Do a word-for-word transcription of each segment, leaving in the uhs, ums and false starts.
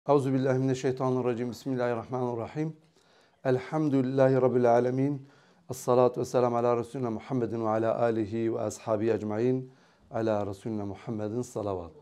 Euzubillahimineşşeytanirracim. Bismillahirrahmanirrahim. Elhamdülillahi Rabbil alemin. Esselatu vesselamu ala Resulüne Muhammedin ve ala alihi ve ashabi ecmain. Ala Resulüne Muhammedin salavat.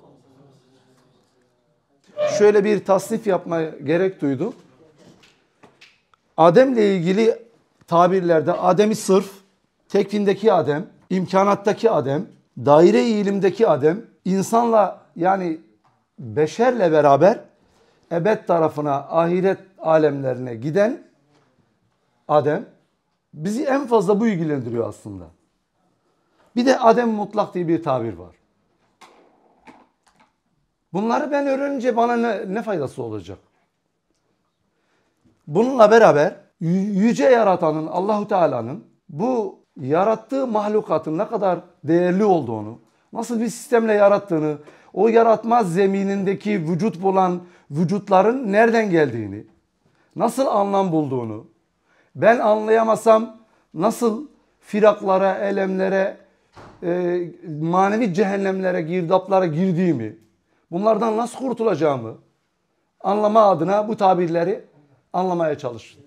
Şöyle bir tasnif yapmaya gerek duydum. Adem'le ilgili tabirlerde Adem-i sırf, tekvindeki Adem, imkanattaki Adem, daire-i ilimdeki Adem, insanla yani beşerle beraber ebed tarafına, ahiret alemlerine giden Adem, bizi en fazla bu ilgilendiriyor aslında. Bir de Adem mutlak diye bir tabir var. Bunları ben öğrenince bana ne, ne faydası olacak? Bununla beraber yüce yaratanın, Allahu Teala'nın bu yarattığı mahlukatın ne kadar değerli olduğunu, nasıl bir sistemle yarattığını, o yaratma zeminindeki vücut bulan vücutların nereden geldiğini, nasıl anlam bulduğunu, ben anlayamasam nasıl firaklara, elemlere, e, manevi cehennemlere, girdaplara girdiğimi, bunlardan nasıl kurtulacağımı anlama adına bu tabirleri anlamaya çalıştım.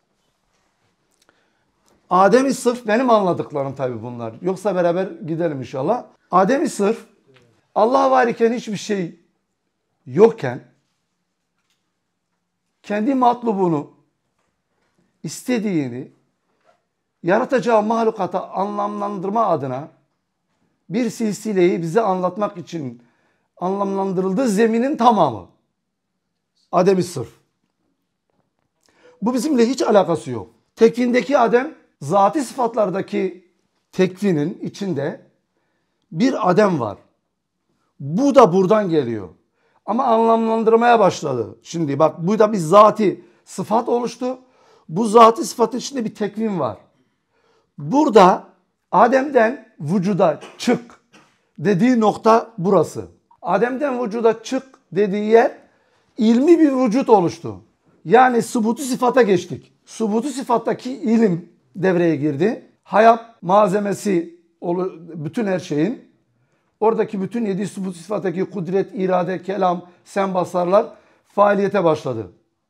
Adem-i sırf benim anladıklarım tabii bunlar. Yoksa beraber gidelim inşallah. Adem-i sırf Allah var iken hiçbir şey yokken kendi matlubunu, istediğini yaratacağı mahlukata anlamlandırma adına bir silsileyi bize anlatmak için anlamlandırıldığı zeminin tamamı. Adem-i sırf. Bu bizimle hiç alakası yok. Tekvindeki Adem, zati sıfatlardaki tekvinin içinde bir Adem var. Bu da buradan geliyor. Ama anlamlandırmaya başladı. Şimdi bak bu da bir zati sıfat oluştu. Bu zati sıfatın içinde bir tekvin var. Burada Adem'den vücuda çık dediği nokta burası. Adem'den vücuda çık dediği yer ilmi bir vücut oluştu. Yani subutu sıfata geçtik. Subutu sıfattaki ilim devreye girdi. Hayat malzemesi bütün her şeyin. Oradaki bütün yedi subutu sıfattaki kudret, irade, kelam, sembasarlar faaliyete başladı.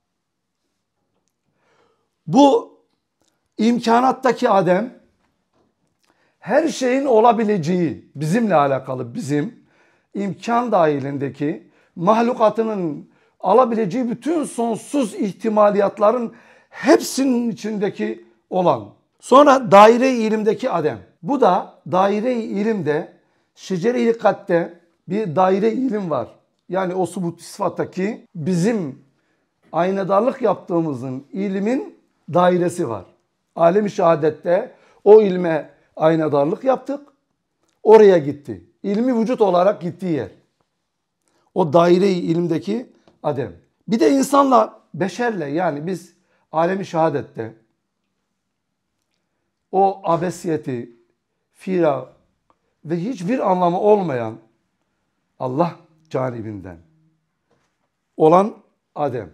Bu imkanattaki Adem her şeyin olabileceği bizimle alakalı bizim imkan dahilindeki mahlukatının alabileceği bütün sonsuz ihtimaliyatların hepsinin içindeki olan. Sonra daire-i ilimdeki Adem. Bu da daire-i ilimde şecere-i hilkatte bir daire-i ilim var. Yani o subut sıfattaki bizim aynadarlık yaptığımızın ilmin dairesi var. Alem-i şehadette o ilme aynadarlık yaptık. Oraya gitti. İlmi vücut olarak gittiği yer. O daire-i ilimdeki Adem. Bir de insanla, beşerle yani biz alem-i şehadette o abesiyeti, fira ve hiçbir anlamı olmayan Allah canibinden olan Adem.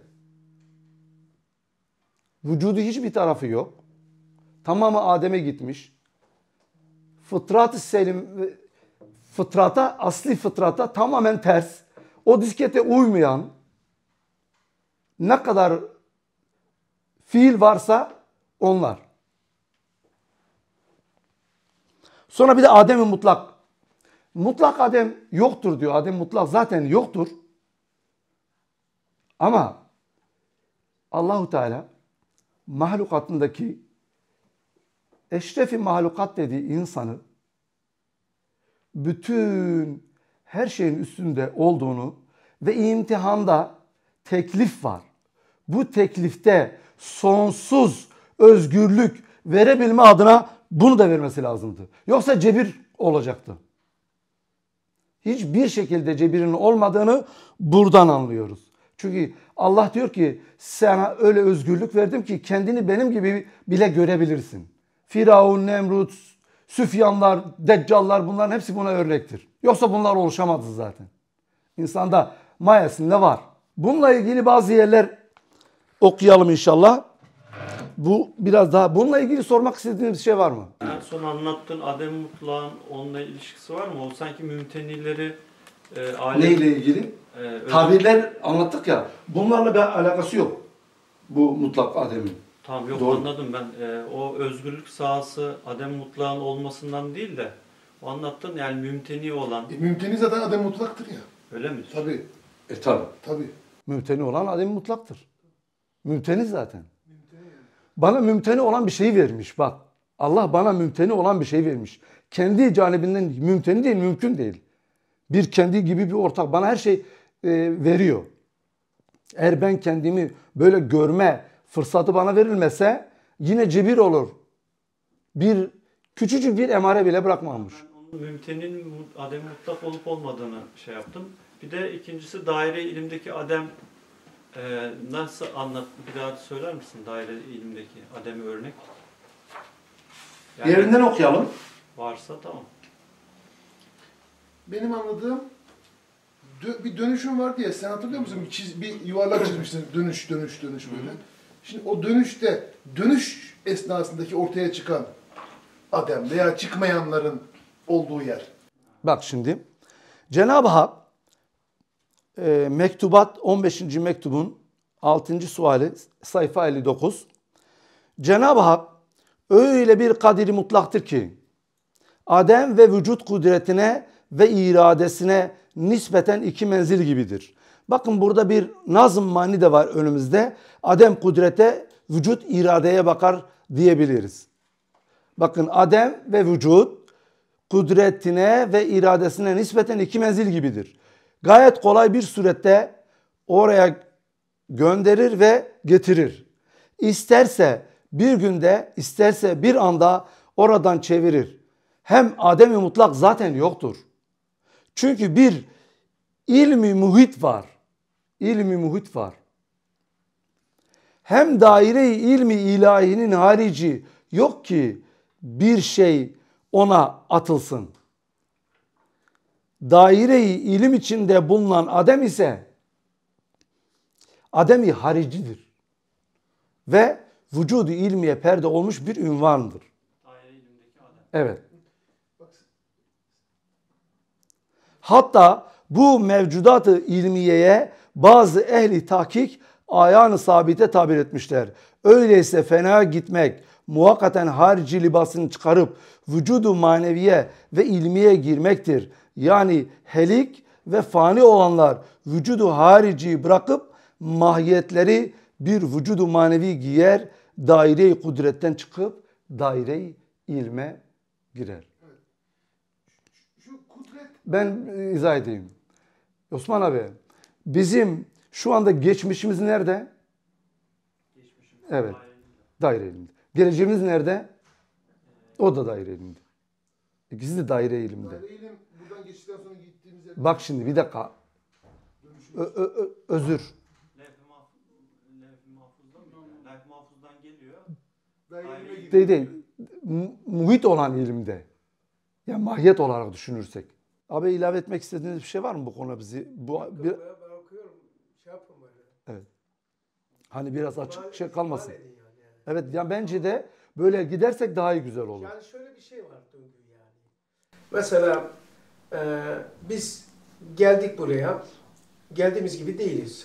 Vücudu hiçbir tarafı yok. Tamamı Adem'e gitmiş. Fıtrat-ı selim, fıtrata, asli fıtrata tamamen ters. O diskete uymayan ne kadar fiil varsa onlar. Sonra bir de Adem-i mutlak. Mutlak Adem yoktur diyor. Adem mutlak zaten yoktur. Ama Allahu Teala mahlukatındaki eşrefi mahlukat dediği insanı bütün her şeyin üstünde olduğunu ve imtihanda teklif var. Bu teklifte sonsuz özgürlük verebilme adına bunu da vermesi lazımdı. Yoksa cebir olacaktı. Hiçbir şekilde cebirin olmadığını buradan anlıyoruz. Çünkü Allah diyor ki sana öyle özgürlük verdim ki kendini benim gibi bile görebilirsin. Firavun, Nemrut, Süfyanlar, Deccallar bunların hepsi buna örnektir. Yoksa bunlar oluşamazdı zaten. İnsanda mayasında var. Bununla ilgili bazı yerler okuyalım inşallah. Bu biraz daha bununla ilgili sormak istediğiniz bir şey var mı? En son anlattığın Adem Mutlak'ın onunla ilişkisi var mı? O sanki mümtenileri e, alem... Neyle ilgili? E, Tabirler anlattık ya. Bunlarla bir alakası yok. Bu mutlak Adem'in. Tamam yok Doğru. Anladım ben. E, o özgürlük sahası Adem mutlağın olmasından değil de o anlattın yani mümteni olan. E, mümteni zaten Adem mutlaktır ya. Öyle mi? Tabii. E tabi. Tabii. Mümteni olan Adem mutlaktır. Mümteni zaten. Bana mümteni olan bir şey vermiş bak. Allah bana mümteni olan bir şey vermiş. Kendi canibinden mümteni değil, mümkün değil. Bir kendi gibi bir ortak. Bana her şey e, veriyor. Eğer ben kendimi böyle görme fırsatı bana verilmese yine cebir olur. Bir küçücük bir emare bile bırakmamış. Ben onun mümtenin Adem mutlak olup olmadığını şey yaptım. Bir de ikincisi daire ilimdeki Adem e, nasıl anlat? Bir daha söyler misin daire ilimdeki Adem'i örnek? Yani Yerinden okuyalım. varsa tamam. Benim anladığım dö- bir dönüşüm var diye sen hatırlıyor musun? Bir, çiz- bir yuvarlak çizmiştin. Dönüş, dönüş, dönüş böyle. Şimdi o dönüşte, dönüş esnasındaki ortaya çıkan Adem veya çıkmayanların olduğu yer. Bak şimdi Cenab-ı Hak e, Mektubat on beşinci mektubun altıncı suali sayfa elli dokuz. Cenab-ı Hak öyle bir kadiri mutlaktır ki Adem ve vücut kudretine ve iradesine nispeten iki menzil gibidir. Bakın burada bir nazım mani de var önümüzde. Adem kudrete, vücut iradeye bakar diyebiliriz. Bakın Adem ve vücut kudretine ve iradesine nispeten iki menzil gibidir. Gayet kolay bir surette oraya gönderir ve getirir. İsterse bir günde, isterse bir anda oradan çevirir. Hem Adem-i mutlak zaten yoktur. Çünkü bir ilmi muhit var. İlmi muhit var. Hem daire-i ilmi ilahinin harici yok ki bir şey ona atılsın. Daire-i ilim içinde bulunan Adem ise Adem-i haricidir. Ve vücudu ilmiye perde olmuş bir ünvandır. Daire ilimdeki Adem. Evet. Hatta bu mevcudat-ı ilmiyeye bazı ehli tahkik ayan-ı sabite tabir etmişler. Öyleyse fena gitmek, muhakkaten harici libasını çıkarıp vücudu maneviye ve ilmiye girmektir. Yani helik ve fani olanlar vücudu harici bırakıp mahiyetleri bir vücudu manevi giyer, daire-i kudretten çıkıp daire-i ilme girer. Şu kudret Ben izah edeyim. Osman abi, bizim şu anda geçmişimiz nerede? Geçmişimiz Evet. daire ilimde. Daire ilimde. Geleceğimiz nerede? O da daire ilimde. İkisi de daire ilimde. daire ilim buradan geçtikten sonra gittiğimiz yer. Bak şimdi bir dakika. Ö- ö- ö- özür. Levh-i mahfuz, levh-i mahfuzdan mı? Levh-i mahfuzdan geliyor. Daire ilime Daire- gidiyor. Değil değil. Mu- Muhit olan ilimde. Ya mahiyet olarak düşünürsek. Abi ilave etmek istediğiniz bir şey var mı bu konuda bizi? Bu bir, Ben okuyorum, şey yapın böyle. hani biraz açık İhmal- şey kalmasın. ihmal edin yani. Evet ya bence de böyle gidersek daha iyi güzel olur. Yani şöyle bir şey var Döngü yani. Mesela e, biz geldik buraya, geldiğimiz gibi değiliz.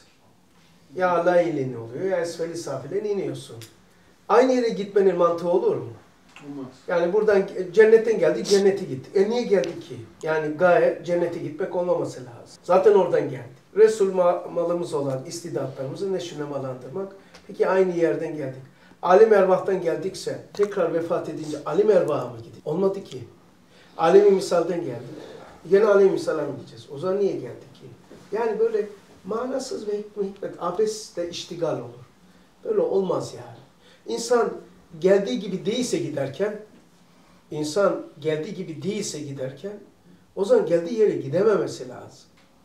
Ya layılin oluyor ya esfeli safilen iniyorsun. Aynı yere gitmenin mantığı olur mu? Olmaz. Yani buradan cennetten geldik, cennete gittik. E niye geldik ki? Yani gaye cennete gitmek olmaması lazım. Zaten oradan geldik. Resul ma- malımız olan istidatlarımızı neşünemalandırmak. Peki aynı yerden geldik. Alim ervahtan geldikse tekrar vefat edince alim ervaha mı gidiyor? Olmadı ki. Alemi misalden geldik. Yine alemi misala mı gideceğiz? O zaman niye geldik ki? Yani böyle manasız ve hikmet, hikmet abesle iştigal olur. Böyle olmaz yani. İnsan geldiği gibi değilse giderken, insan geldiği gibi değilse giderken, o zaman geldiği yere gidememesi lazım.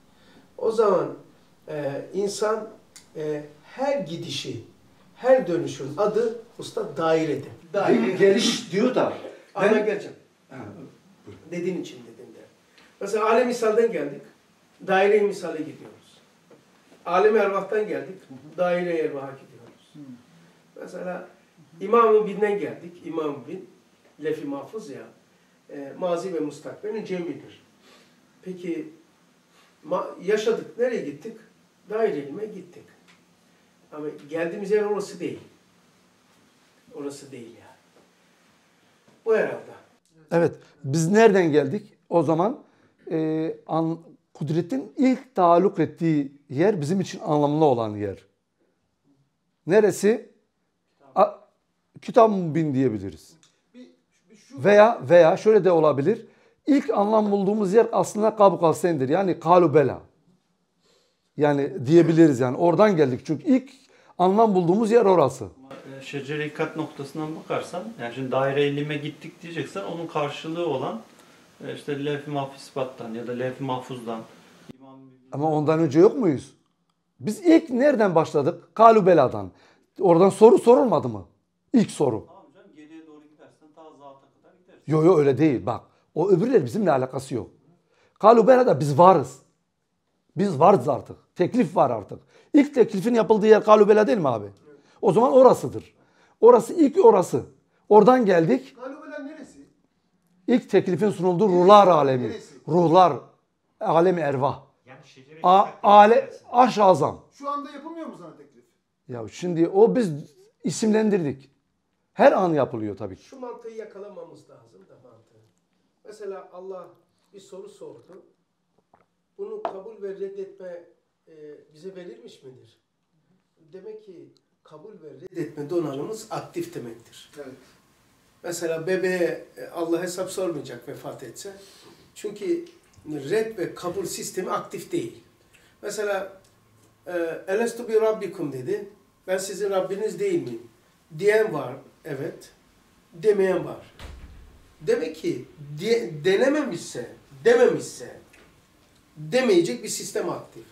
O zaman e, insan e, her gidişi, her dönüşün adı usta dairedir. Değil, geliş diyor da. Ama Ben- geleceğim. Dediğin için dedim de. Mesela alem misalden geldik, daire-i misale gidiyoruz. Alem ervahtan geldik, daire-i ervaha gidiyoruz. Mesela İmam-ı Bin'den geldik. İmam-ı Bin, lef-i mahfuz ya, e, mazi ve mustakbelin cemidir. Peki Ma- yaşadık. Nereye gittik? Daire ilme gittik. Ama geldiğimiz yer orası değil. Orası değil yani. Bu herhalde. Evet. Biz nereden geldik? O zaman e, an, kudretin ilk taalluk ettiği yer bizim için anlamlı olan yer. Neresi? A, Kitab-ı Mübin diyebiliriz. Veya veya şöyle de olabilir. İlk anlam bulduğumuz yer aslında Kabukassen'dir. Yani Kalubela. Yani diyebiliriz yani. Oradan geldik. Çünkü ilk anlam bulduğumuz yer orası. Şecere-i ikat noktasından bakarsan, yani şimdi daire ilime gittik diyeceksen onun karşılığı olan işte levh-i mahfuzdan ya da levh-i mahfuzdan. Ama ondan önce yok muyuz? Biz ilk nereden başladık? Kalubela'dan. Oradan soru sorulmadı mı? İlk soru. Tamam canım, geriye doğru gidersen ta zata kadar gidersin. Yok yok öyle değil. Bak o öbürleri bizimle alakası yok. Kalubela'da biz varız. Biz varız artık. Teklif var artık. İlk teklifin yapıldığı yer Kalubela değil mi abi? O zaman orasıdır. Orası ilk orası. Oradan geldik. Kalubela neresi? İlk teklifin sunulduğu ruhlar alemi. Neresi? Ruhlar alemi ervah. Yani şecere-i A, ikat ale, aş azam. Şu anda yapılmıyor mu sana teklif? Ya şimdi o biz isimlendirdik. Her an yapılıyor tabii ki. Şu mantığı yakalamamız lazım da mantığı. Mesela Allah bir soru sordu. Bunu kabul ve reddetme e, bize verilmiş midir? Demek ki kabul ve reddetme donanımız aktif demektir. Evet. Mesela bebeğe Allah hesap sormayacak vefat etse. Çünkü red ve kabul sistemi aktif değil. Mesela Elestu bi rabbikum dedi. Ben sizin Rabbiniz değil miyim? Diyen var. Evet. Demeyen var. Demek ki de, denememişse, dememişse demeyecek bir sistem aktif.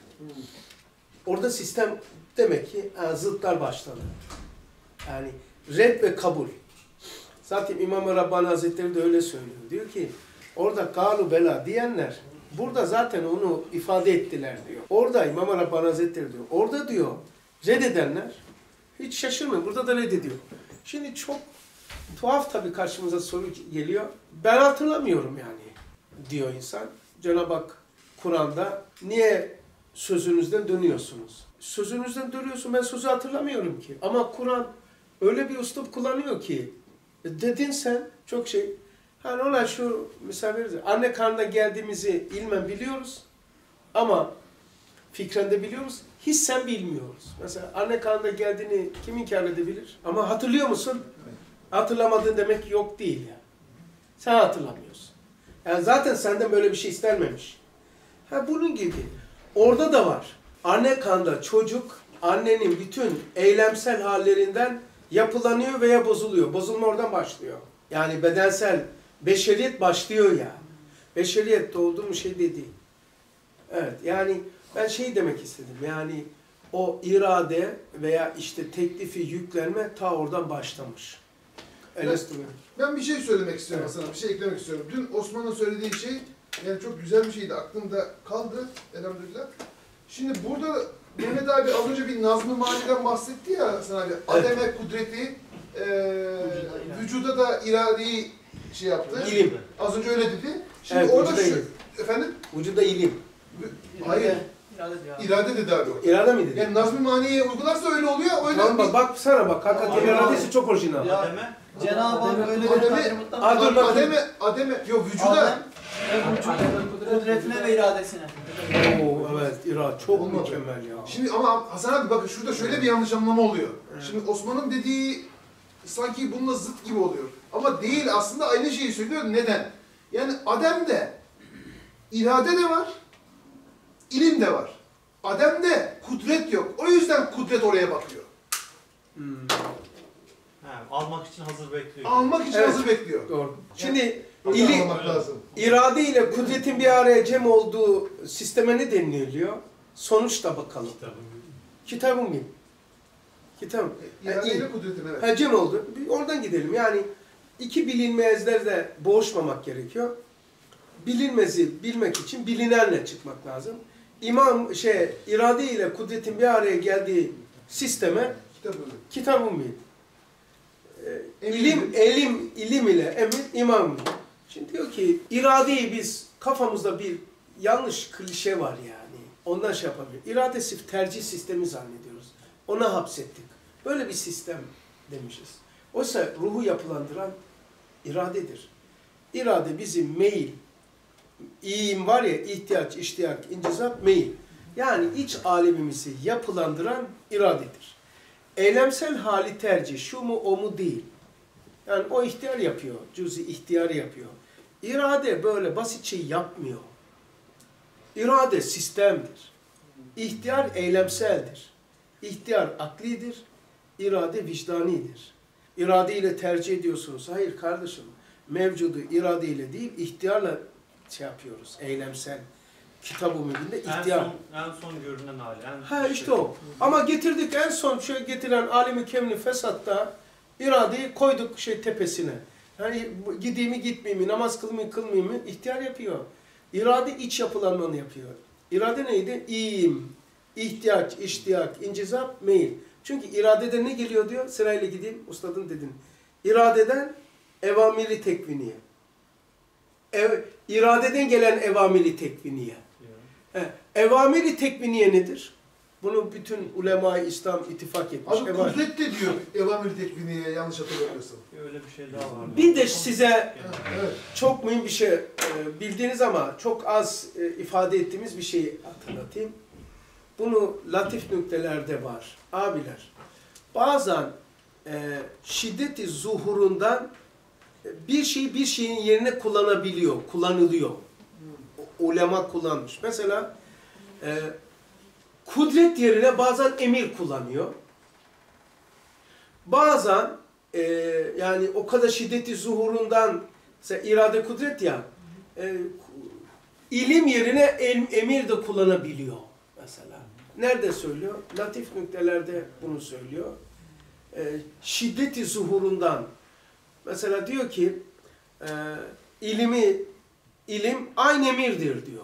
Orada sistem demek ki yani zıtlar başladı. Yani red ve kabul. Zaten İmam-ı Rabbani Hazretleri de öyle söylüyor. Diyor ki orada kalu bela diyenler burada zaten onu ifade ettiler diyor. Orada İmam-ı Rabbani Hazretleri diyor. Orada diyor reddedenler hiç şaşırmayın. Burada da reddediyor. Şimdi çok tuhaf tabii karşımıza soru geliyor. Ben hatırlamıyorum yani diyor insan. Cenab-ı Hak Kur'an'da niye sözünüzden dönüyorsunuz? Sözünüzden dönüyorsun, ben sözü hatırlamıyorum ki. Ama Kur'an öyle bir üslup kullanıyor ki dedin sen çok şey. Hani ona şu misal veririz. Anne karnına geldiğimizi ilmen biliyoruz ama fikren de biliyoruz. Hissen bilmiyoruz. Mesela anne karnına geldiğini kim inkar edebilir? Ama hatırlıyor musun? Hatırlamadığın demek yok değil ya. Sen hatırlamıyorsun. Yani zaten senden böyle bir şey istenmemiş. Ha bunun gibi. Orada da var. Anne karnında çocuk annenin bütün eylemsel hallerinden yapılanıyor veya bozuluyor. Bozulma oradan başlıyor. Yani bedensel beşeriyet başlıyor ya. Beşeriyet doğduğu mu şey de değil. Evet yani ben şey demek istedim. Yani o irade veya işte teklifi yüklenme ta oradan başlamış. Eleştirme. Ben bir şey söylemek istiyorum Evet. sana, bir şey eklemek istiyorum. Dün Osman'ın söylediği şey yani çok güzel bir şeydi, aklımda kaldı elhamdülillah. Şimdi burada Mehmet abi az önce bir Nazm-ı Mani'den bahsetti ya sana abi. Ademe kudreti, e, vücuda da iradeyi şey yaptı. İlim. Az önce öyle dedi. Şimdi Evet, orada vücuda şu, ilim. efendim? Vücuda ilim. Hayır, irade dedi abi o. İrade mi dedi? Yani Nazm-ı Mani'ye uygularsa öyle oluyor, öyle Tamam bir- bak, bak sana bak. Hakikaten iradesi çok orijinal. Ya, Ademe, Cenab-ı Hak öyle bir Ademe- kadir mutlak Aa, dur bak. Ademe, ademe, yok vücuda. Adem ve vücut kudretine ve iradesine. Oo evet, irade çok Olmadı. mükemmel ya. Şimdi ama Hasan abi bakın şurada şöyle bir yanlış anlama oluyor. Şimdi Osman'ın dediği sanki bununla zıt gibi oluyor. Ama değil, aslında aynı şeyi söylüyor. Neden? Yani Adem'de irade de var, ilim de var. Adem'de kudret yok. O yüzden kudret oraya bakıyor. Hmm. he, almak için hazır bekliyor. Almak için Evet. hazır bekliyor. Doğru. Şimdi Öyle ili, anlamak lazım. irade ile kudretin bir araya cem olduğu sisteme ne deniliyor? Sonuçta bakalım. Kitabım gibi. Kitabım. İrade iyi. ile kudretin evet. Ha, cem oldu. Bir oradan gidelim. Yani iki bilinmezlerde boğuşmamak gerekiyor. Bilinmezi bilmek için bilinenle çıkmak lazım. İmam şey irade ile kudretin bir araya geldiği sisteme Kitabı. kitabım bil. Ee, Emir ilim bil. elim ilim ile emir imam bil. Şimdi diyor ki iradeyi biz kafamızda bir yanlış klişe var yani. ondan şey yapabiliyor. İradesi tercih sistemi zannediyoruz. Ona hapsettik. Böyle bir sistem demişiz. Oysa ruhu yapılandıran iradedir. İrade bizim meyil, iyiyim var ya, ihtiyaç, iştiyak, incizap, meyil. Yani iç alemimizi yapılandıran iradedir. Eylemsel hali tercih, şu mu o mu değil. Yani o ihtiyar yapıyor, cüz-i ihtiyarı yapıyor. İrade böyle basit şey yapmıyor. İrade sistemdir. İhtiyar eylemseldir. İhtiyar aklidir, irade vicdanidir. İrade ile tercih ediyorsunuz. Hayır kardeşim, mevcudu irade ile değil, ihtiyarla şey yapıyoruz, eylemsel. Kitab-ı Mübin'de ihtiyar. En son, en son görünen hali. En ha işte o. Ama getirdik en son şöyle getiren alim-i kemli fesatta iradeyi koyduk şey tepesine. Yani gideyim mi gitmeyeyim mi, namaz kılmayayım mı kılmayayım mı ihtiyar yapıyor. İrade iç yapılanmanı yapıyor. İrade neydi? İyiyim, ihtiyaç, iştiyak, incizap, meyil. Çünkü iradede ne geliyor diyor, sırayla gideyim, ustadın dedin. İradeden evamiri tekviniye. Ev, iradeden gelen evamiri tekviniye. He, evamiri tekviniye nedir? Bunu bütün ulema-i İslam ittifak etmiş. Abi kudret de diyor evamir tekviniye yanlış hatırlamıyorsam. Öyle bir şey daha var. Bir de size Evet. çok mühim bir şey e, bildiğiniz ama çok az e, ifade ettiğimiz bir şeyi hatırlatayım. Bunu latif nüktelerde var. Abiler, bazen e, şiddeti zuhurundan e, bir şeyi bir şeyin yerine kullanabiliyor, kullanılıyor. O, ulema kullanmış. Mesela e, kudret yerine bazen emir kullanıyor. Bazen e, yani o kadar şiddeti zuhurundan mesela irade kudret ya e, ilim yerine el, emir de kullanabiliyor mesela. Nerede söylüyor? Latif nüktelerde bunu söylüyor. E, şiddeti zuhurundan mesela diyor ki e, ilimi ilim aynı emirdir diyor.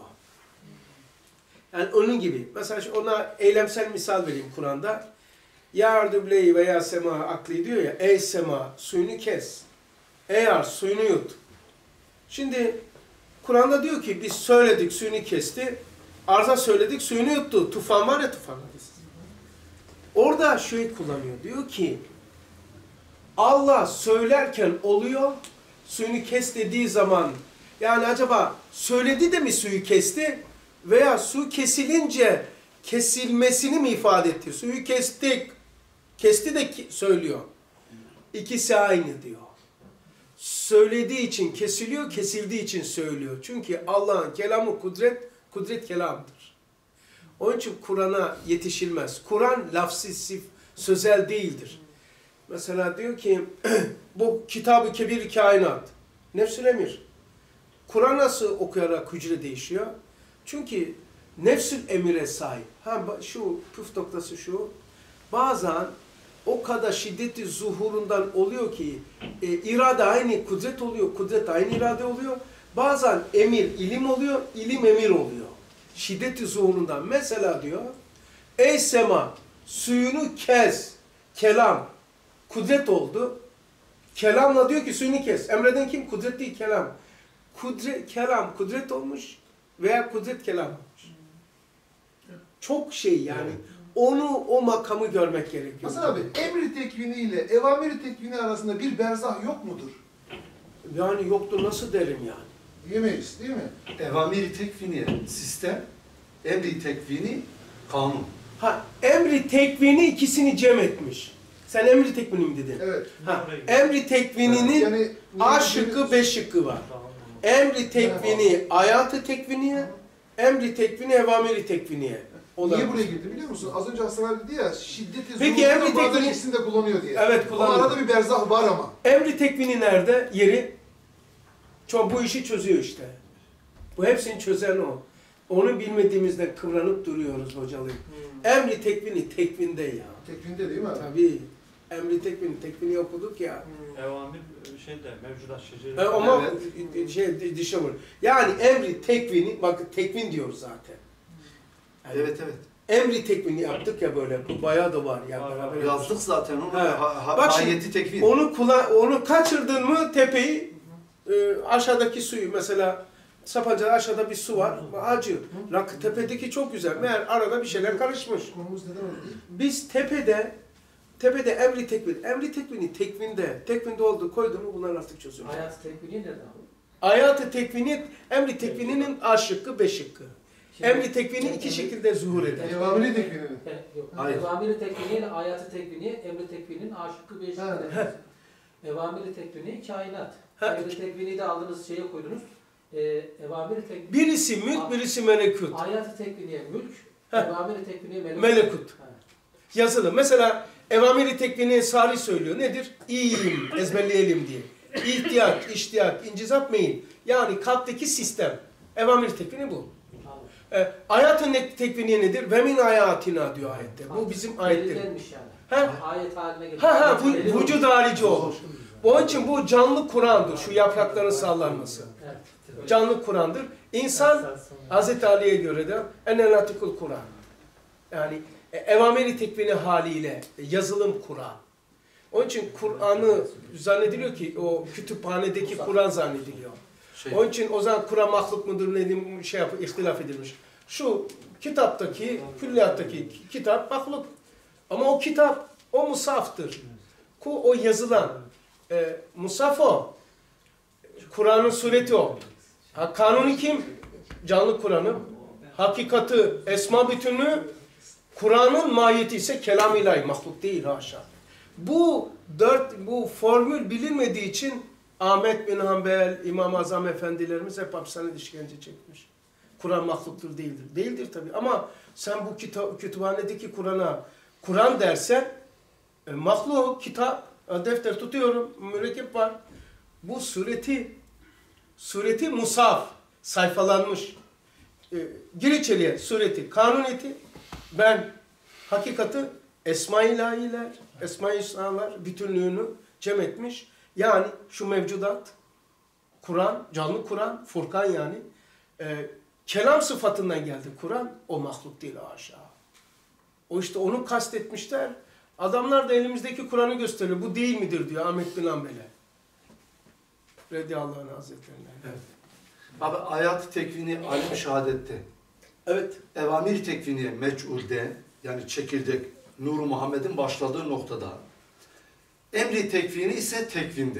Yani onun gibi. Mesela ona eylemsel misal vereyim Kur'an'da. Ya ardübleyi veya sema akli diyor ya. Ey sema suyunu kes. Ey arz suyunu yut. Şimdi Kur'an'da diyor ki biz söyledik suyunu kesti. Arza söyledik suyunu yuttu. Tufan var ya tufan. Orada şöyle kullanıyor. Diyor ki Allah söylerken oluyor. Suyunu kes dediği zaman yani acaba söyledi de mi suyu kesti? Veya su kesilince kesilmesini mi ifade etti? Suyu kestik. Kesti de ki, söylüyor. İkisi aynı diyor. Söylediği için kesiliyor, kesildiği için söylüyor. Çünkü Allah'ın kelamı kudret, kudret kelamdır. Onun için Kur'an'a yetişilmez. Kur'an lafsız, sözel değildir. Mesela diyor ki bu Kitab-ı Kebir kainat. Nefsül emir. Kur'an nasıl okuyarak hücre değişiyor? Çünkü nefsül emire sahip. Ha şu püf noktası şu. Bazen o kadar şiddeti zuhurundan oluyor ki e, irade aynı kudret oluyor, kudret aynı irade oluyor. Bazen emir ilim oluyor, ilim emir oluyor. Şiddeti zuhurundan. Mesela diyor, ey sema suyunu kes, kelam, kudret oldu. Kelamla diyor ki suyunu kes. Emreden kim? Kudret değil, kelam. Kudret, kelam, kudret olmuş veya kudret kelam olmuş. Çok şey yani. Onu, o makamı görmek gerekiyor. Hasan abi, emri tekvini ile evamiri tekvini arasında bir berzah yok mudur? Yani yoktur nasıl derim yani? Diyemeyiz değil mi? Evamiri tekvini sistem, emri tekvini kanun. Ha, emri tekvini ikisini cem etmiş. Sen emri tekvini mi dedin? Evet. Ha, emri tekvininin Yani A şıkkı, B şıkkı var. Emri tekvini hayatı tekviniye, emri tekvini evamiri tekviniye. Niye buraya girdi biliyor musun? Az önce Hasan abi dedi ya şiddeti Peki, zulmünü emri bazen tekvini- ikisini de kullanıyor diye. Evet, kullanıyor. O arada bir berzah var ama. Emri tekvini nerede? Yeri. Çok bu işi çözüyor işte. Bu hepsini çözen o. Onu bilmediğimizde kıvranıp duruyoruz hocalayım. Hmm. Emri tekvini tekvinde ya. Tekvinde değil mi abi? Tabii. Emri tekvini, tekvini okuduk ya. Evamir şeyde mevcudat şeceri. E, ama şey dişe vur. Yani emri tekvini, bak tekvin diyoruz zaten. Yani Evet evet. emri tekvini yaptık ya böyle. Bu bayağı da var ya. Var, beraber var. Yazdık zaten onu. He. Ha, ha, Bak şimdi, ayeti tekvin. Onu kullan, onu kaçırdın mı tepeyi e, aşağıdaki suyu mesela Sapanca'da aşağıda bir su var. Acı. Rakı tepedeki çok güzel. Meğer arada bir şeyler karışmış. Konumuz neden öyle değil? Biz tepede tepede emri tekvin. Emri tekvini tekvinde. Tekvinde oldu koydu mu bunlar artık çözülüyor. Hayat tekvini nereden? Hayat-ı tekvini, emri tekvininin A şıkkı, B şıkkı. Emri tekvini iki şekilde zuhur eder. Devamlı tekvinin. Yok. Hayır. Evamiri tekvini, hayatı tekvini, emri tekvinin A şıkkı, B şıkkı. Evamiri tekvini kainat. Ha. Emri tekvini de aldınız şeye koydunuz. Ee, evamiri tekvini. Birisi mülk, birisi melekut. Hayatı tekviniye mülk, Ha. evamiri tekviniye melekut. Melekut. Ha. Yazılı. Mesela evamiri tekvini Salih söylüyor. Nedir? İyiyim, ezberleyelim diye. İhtiyaç, iştiyak, incizap, meyil. Yani kalpteki sistem. Evamiri tekvini bu. E, hayatın tekvini nedir? Ve min hayatina diyor ayette. Bu bizim ayetlerimiz. Belirlenmiş yani. Ha? Ayet haline gelir. Ha ha, Belirli bu vücud harici olur. Onun için bu canlı Kur'an'dır. Şu yaprakların sallanması. Evet. Canlı Kur'an'dır. İnsan Hazreti Ali'ye göre de enelatikul Kur'an. Yani e, evameri tekvini haliyle e, yazılım Kur'an. Onun için Kur'an'ı zannediliyor ki o kütüphanedeki Kur'an zannediliyor. Şey, Onun için o zaman Kur'an mahluk mudur ne diyeyim, şey yapı, ihtilaf edilmiş. Şu kitaptaki, külliyattaki kitap mahluk. Ama o kitap, o musaftır. O yazılan e, musaf o. Kur'an'ın sureti o. Ha, kanuni kim? Canlı Kur'an'ı. Hakikati, esma bütünü, Kur'an'ın mahiyeti ise kelam ilahi, mahluk değil haşa. Bu dört, bu formül bilinmediği için Ahmet bin Hanbel, İmam-ı Azam efendilerimiz hep hapishanede işkence çekmiş. Kur'an mahluktur değildir. Değildir tabii ama sen bu kitap, kütüphanedeki Kur'an'a Kur'an dersen e, mahluk, kitap, defter tutuyorum, mürekkep var. Bu sureti, sureti musaf, sayfalanmış. E, gir içeriye sureti, kanuniyeti, ben hakikati Esma-i ilahiler, Esma-i hüsnalar bütünlüğünü cem etmiş. Yani şu mevcudat, Kur'an, canlı Kur'an, Furkan yani. E, kelam sıfatından geldi Kur'an, o mahluk değil aşağı. O işte onu kastetmişler. Adamlar da elimizdeki Kur'an'ı gösteriyor. Bu değil midir diyor Ahmet bin Hanbel'e. Radiyallahu anh Hazretlerinden. evet. Abi hayat tekvini alim şehadette. Evet. Evamir tekvini meç'ulde, yani çekirdek Nur Muhammed'in başladığı noktada. Emri tekvini ise tekvinde.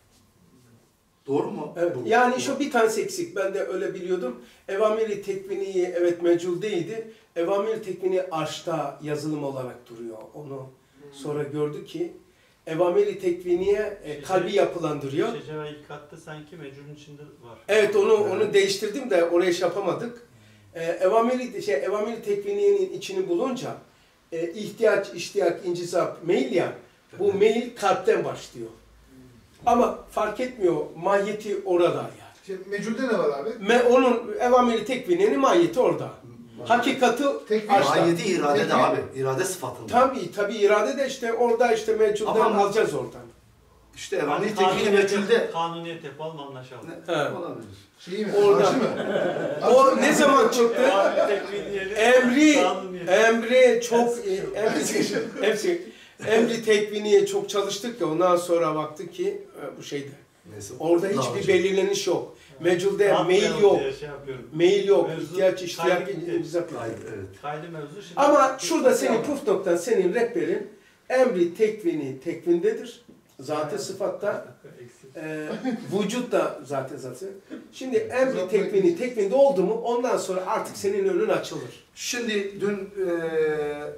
Doğru mu? Evet. Bu. Yani şu bir tanesi eksik. Ben de öyle biliyordum. Evamiri tekvini evet meculdeydi. Evamiri tekvini arşta yazılım olarak duruyor. Onu sonra gördük ki Evamiri tekviniye e, kalbi yapılandırıyor. Şecera ilk katta sanki mecrunun içinde var. Evet onu onu değiştirdim de oraya şey yapamadık. Ee, evamiri şey evamiri tekviniyenin içini bulunca e, ihtiyaç, iştiyak, incizap, meyil ya bu meyil kalpten başlıyor. Ama fark etmiyor mahiyeti orada yani. Şey, Mecul'de ne var abi? Me, onun evamiri tekviniyenin mahiyeti orada. Hakikati Tekvin. aşkta. Mahiyeti irade de Tekvin. abi. İrade sıfatında. Tabii tabii irade de işte orada işte mevcuttan Ama- alacağız oradan. İşte evamir tekvini meç'ulde. Kanuniyet yapalım anlaşalım. He. Olabilir. Şeyi mi? Orada. Arşı mı? O ne zaman çıktı? Evamir tekvini yerine Emri, kanuniyet. emri çok, emri, hepsi, emri tekviniye çok çalıştık ya ondan sonra baktık ki e, bu şeyde. Neyse. Orada Daha hiçbir önce. belirleniş yok. Meculde Yapmayalım mail yok. diye Şey yapıyorum. Mail yok. Mevzu İhtiyaç, iştiyak, kaydı gitti. incizap yok. Hayır, evet. Kaydı mevzu şimdi. Ama şurada senin puf noktan, senin rehberin emri tekvini tekvindedir. Zat-ı sıfatta. E, vücut da zaten zaten. Şimdi emri tekvini tekvinde oldu mu ondan sonra artık senin önün açılır. Şimdi dün eee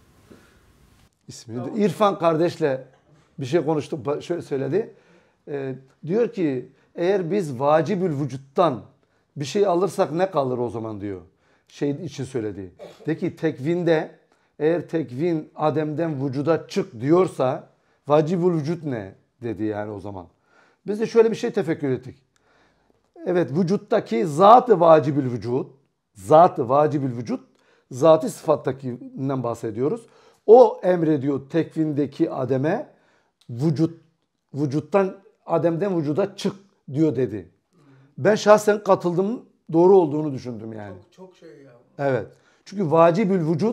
İsmini de- İrfan kardeşle bir şey konuştuk, ba- şöyle söyledi. Ee, diyor ki eğer biz vacibül vücuttan bir şey alırsak ne kalır o zaman diyor. Şey için söyledi. De ki tekvinde eğer tekvin Adem'den vücuda çık diyorsa vacibül vücut ne dedi yani o zaman. Biz de şöyle bir şey tefekkür ettik. Evet vücuttaki zat-ı vacibül vücut, zat-ı vacibül vücut, zat-ı sıfattakinden bahsediyoruz. O emrediyor tekvindeki Adem'e vücut, vücuttan Adem'den vücuda çık diyor dedi. Ben şahsen katıldım, doğru olduğunu düşündüm yani. Çok, çok şey ya. Evet. Çünkü vacibül vücut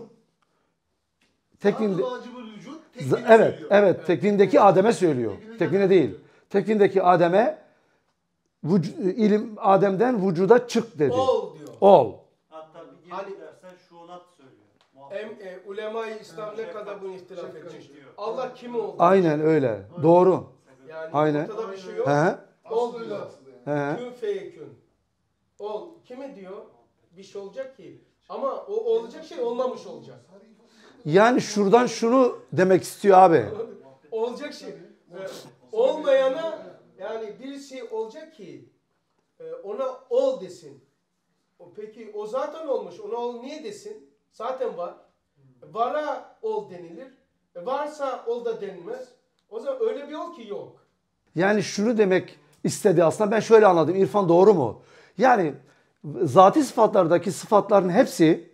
tekvinde Zat-ı vacibül vücut Z- tekvini evet, söylüyor. evet tekvindeki Adem'e söylüyor. Tekvindeki Tekvine Adem'e değil. söylüyor. Tekvindeki Adem'e vüc- ilim Adem'den vücuda çık dedi. Ol diyor. Ol. Hatta bir geri Hani- gidersen şuunat söylüyor. Em, e, ulema-i İslam ne kadar bunu ihtilaf etmiş. Allah kim oldu? Aynen öyle. Doğru. Yani Aynen. ortada bir şey yok. He. Ol Aslında öyle diyor. aslında yani. He. Kün feyekün. Ol. Kime diyor? Bir şey olacak ki. Ama o olacak şey olmamış olacak. Yani şuradan şunu demek istiyor abi. Olacak şey. e, Olmayana yani birisi olacak ki e, ona ol desin. O, peki o zaten olmuş. Ona ol niye desin? Zaten var. Vara ol denilir. E, varsa ol da denilmez. O zaman öyle bir ol ki yok. Yani şunu demek istedi aslında, ben şöyle anladım. İrfan, doğru mu? Yani zati sıfatlardaki sıfatların hepsi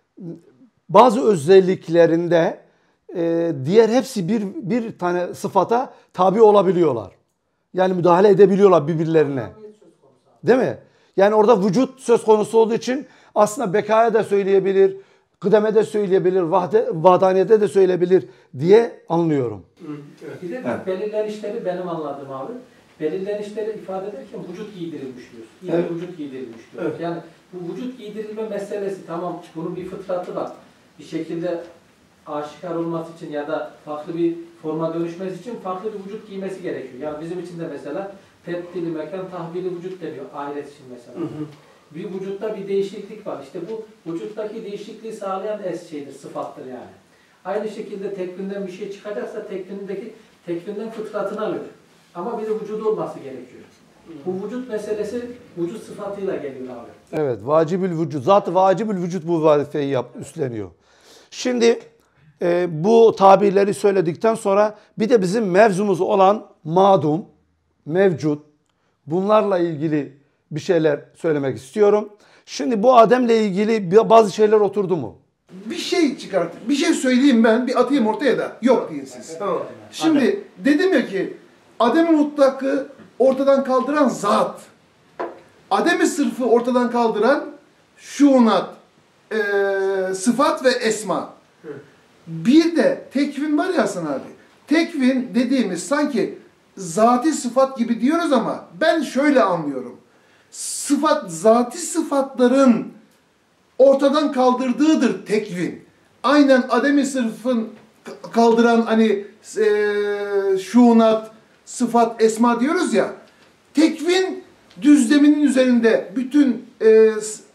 bazı özelliklerinde e, diğer hepsi bir, bir tane sıfata tabi olabiliyorlar. Yani müdahale edebiliyorlar birbirlerine. Değil mi? Yani orada vücut söz konusu olduğu için aslında bekaya da söyleyebilir, kıdeme de söyleyebilir, vahde, vahdaniyete de söyleyebilir diye anlıyorum. Bir de evet. belirlenişleri benim anladığım abi. Belirlenişleri ifade ederken vücut giydirilmiş diyoruz. İyi Evet. vücut giydirilmiş diyoruz. Evet. Yani bu vücut giydirilme meselesi tamam, bunun bir fıtratı var. Bir şekilde aşikar olması için ya da farklı bir forma dönüşmesi için farklı bir vücut giymesi gerekiyor. Yani bizim için de mesela tebdili mekan, tahvili vücut deniyor ahiret için mesela. Hı hı. Bir vücutta bir değişiklik var. İşte bu vücuttaki değişikliği sağlayan es şeydir, sıfattır yani. Aynı şekilde tekvinden bir şey çıkacaksa tekvindeki tekvinden fıtratını alır. Ama bir de vücudu olması gerekiyor. Bu vücut meselesi vücut sıfatıyla geliyor abi. Evet, vacibül vücut. Zaten vacibül vücut bu vazifeyi yap, üstleniyor. Şimdi e, bu tabirleri söyledikten sonra bir de bizim mevzumuz olan madum, mevcut, bunlarla ilgili bir şeyler söylemek istiyorum. Şimdi bu Adem'le ilgili bazı şeyler oturdu mu? Bir şey çıkart, bir şey söyleyeyim ben, bir atayım ortaya da. Yok deyin siz. Tamam. Şimdi dedim ya ki Adem-i mutlakı ortadan kaldıran zat. Adem-i sırfı ortadan kaldıran şuunat, e, sıfat ve esma. Bir de tekvin var ya Hasan abi. Tekvin dediğimiz sanki zati sıfat gibi diyoruz ama ben şöyle anlıyorum. Sıfat, zati sıfatların ortadan kaldırdığıdır tekvin. Aynen Adem-i sırfın kaldıran hani e, şuunat, sıfat, esma diyoruz ya. Tekvin düzleminin üzerinde bütün e,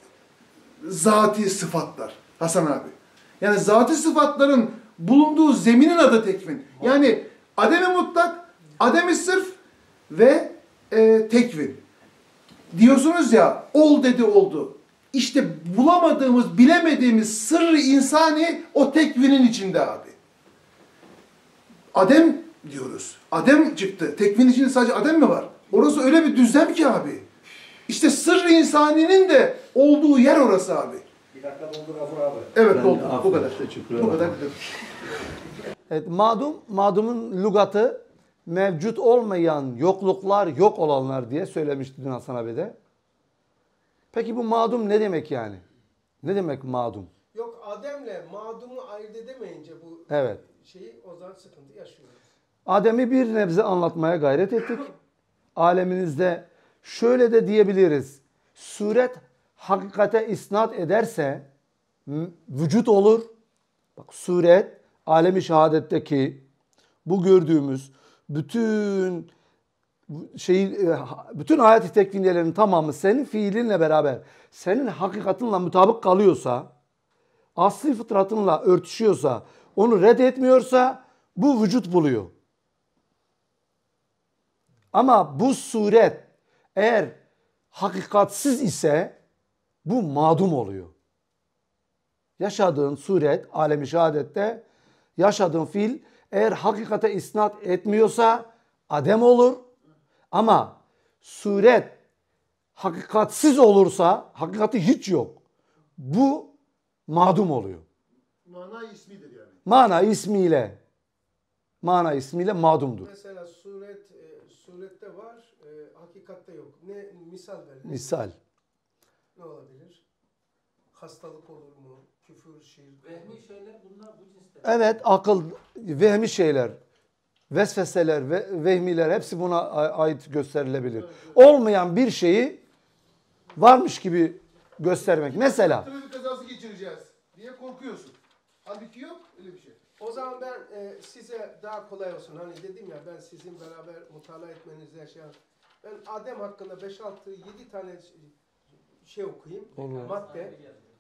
zati sıfatlar Hasan abi. Yani zati sıfatların bulunduğu zeminin adı tekvin. Yani Adem-i mutlak, Adem-i sırf ve e, tekvin. Diyorsunuz ya, ol dedi oldu. İşte bulamadığımız, bilemediğimiz sırrı insani o tekvinin içinde abi. Adem diyoruz. Adem çıktı. Tekvinin içinde sadece Adem mi var? Orası öyle bir düzlem ki abi. İşte sırrı insaninin de olduğu yer orası abi. Bir dakika doldur Gafur abi. Evet doldu. Bu kadar. Bu kadar. Evet, madum, madumun lügatı mevcut olmayan, yokluklar, yok olanlar diye söylemişti dün Hasan abi de. Peki bu madum ne demek yani? Ne demek madum? Yok, Adem'le madumu ayırt edemeyince bu Evet. şeyi o zaman sıkıntı yaşıyoruz. Adem'i bir nebze anlatmaya gayret ettik. Aleminizde şöyle de diyebiliriz. Suret hakikate isnat ederse vücut olur. Bak, suret alemi şehadetteki bu gördüğümüz bütün şey, bütün ayet-i tekvinlerin tamamı senin fiilinle beraber senin hakikatinle mutabık kalıyorsa, asli fıtratınla örtüşüyorsa, onu reddetmiyorsa bu vücut buluyor. Ama bu suret eğer hakikatsiz ise bu madum oluyor. Yaşadığın suret, alem-i şehadette yaşadığın fiil eğer hakikate isnat etmiyorsa adem olur. Ama suret hakikatsiz olursa, hakikati hiç yok. Bu madum oluyor. Mana ismidir yani. Mana ismiyle, mana ismiyle madumdur. Mesela suret e, surette var, e, hakikatte yok. Ne misal verin? Misal. Ne olabilir? Hastalık olur mu? Küfür, şirk. Vehmi şeyler bunlar bu cinsten. Evet, akıl, vehmi şeyler. vesveseler ve vehmiler hepsi buna ait gösterilebilir. Olmayan bir şeyi varmış gibi göstermek. Mesela Trafik kazası geçireceğiz diye korkuyorsun. Halbuki yok öyle bir şey. O zaman ben e, size daha kolay olsun. Hani dedim ya ben sizin beraber mutala etmenizle şey ben Adem hakkında beş altı yedi tane şey okuyayım. Olur. Madde.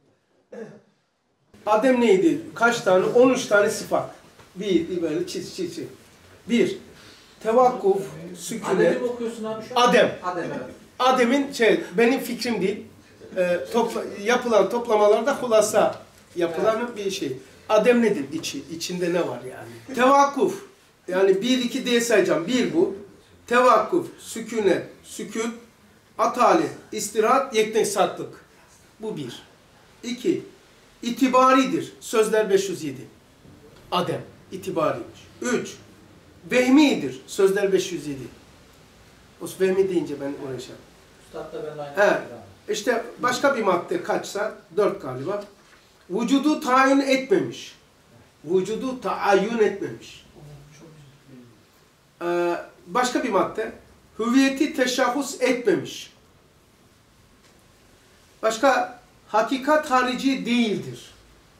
Adem neydi? Kaç tane? on üç tane sıfat. Bir, bir böyle çiz çiz çiz. Bir, tevakkuf, sükunet. Adem'i mi okuyorsun abi şu an? Adem. Adem evet. Adem'in şey, benim fikrim değil. E, topla, yapılan toplamalarda hulasa yapılan bir şey. Adem nedir? İçi, içinde ne var yani? Tevakkuf. Yani bir iki diye sayacağım. Bir bu. Tevakkuf, sükunet, sükut, atalet, istirahat, yeknesatlık. Bu bir. İki. İtibaridir. Sözler beş yüz yedi. Adem. İtibariymiş. Üç. Vehmidir. Sözler beş yüz yedi. O vehmi deyince ben uğraşacağım. Üstad da benimle aynı. He. İşte başka bir madde kaçsa? Dört galiba. Vücudu tayin etmemiş. Vücudu taayyün etmemiş. Ee, başka bir madde. Hüviyeti teşahhus etmemiş. Başka hakikat harici değildir.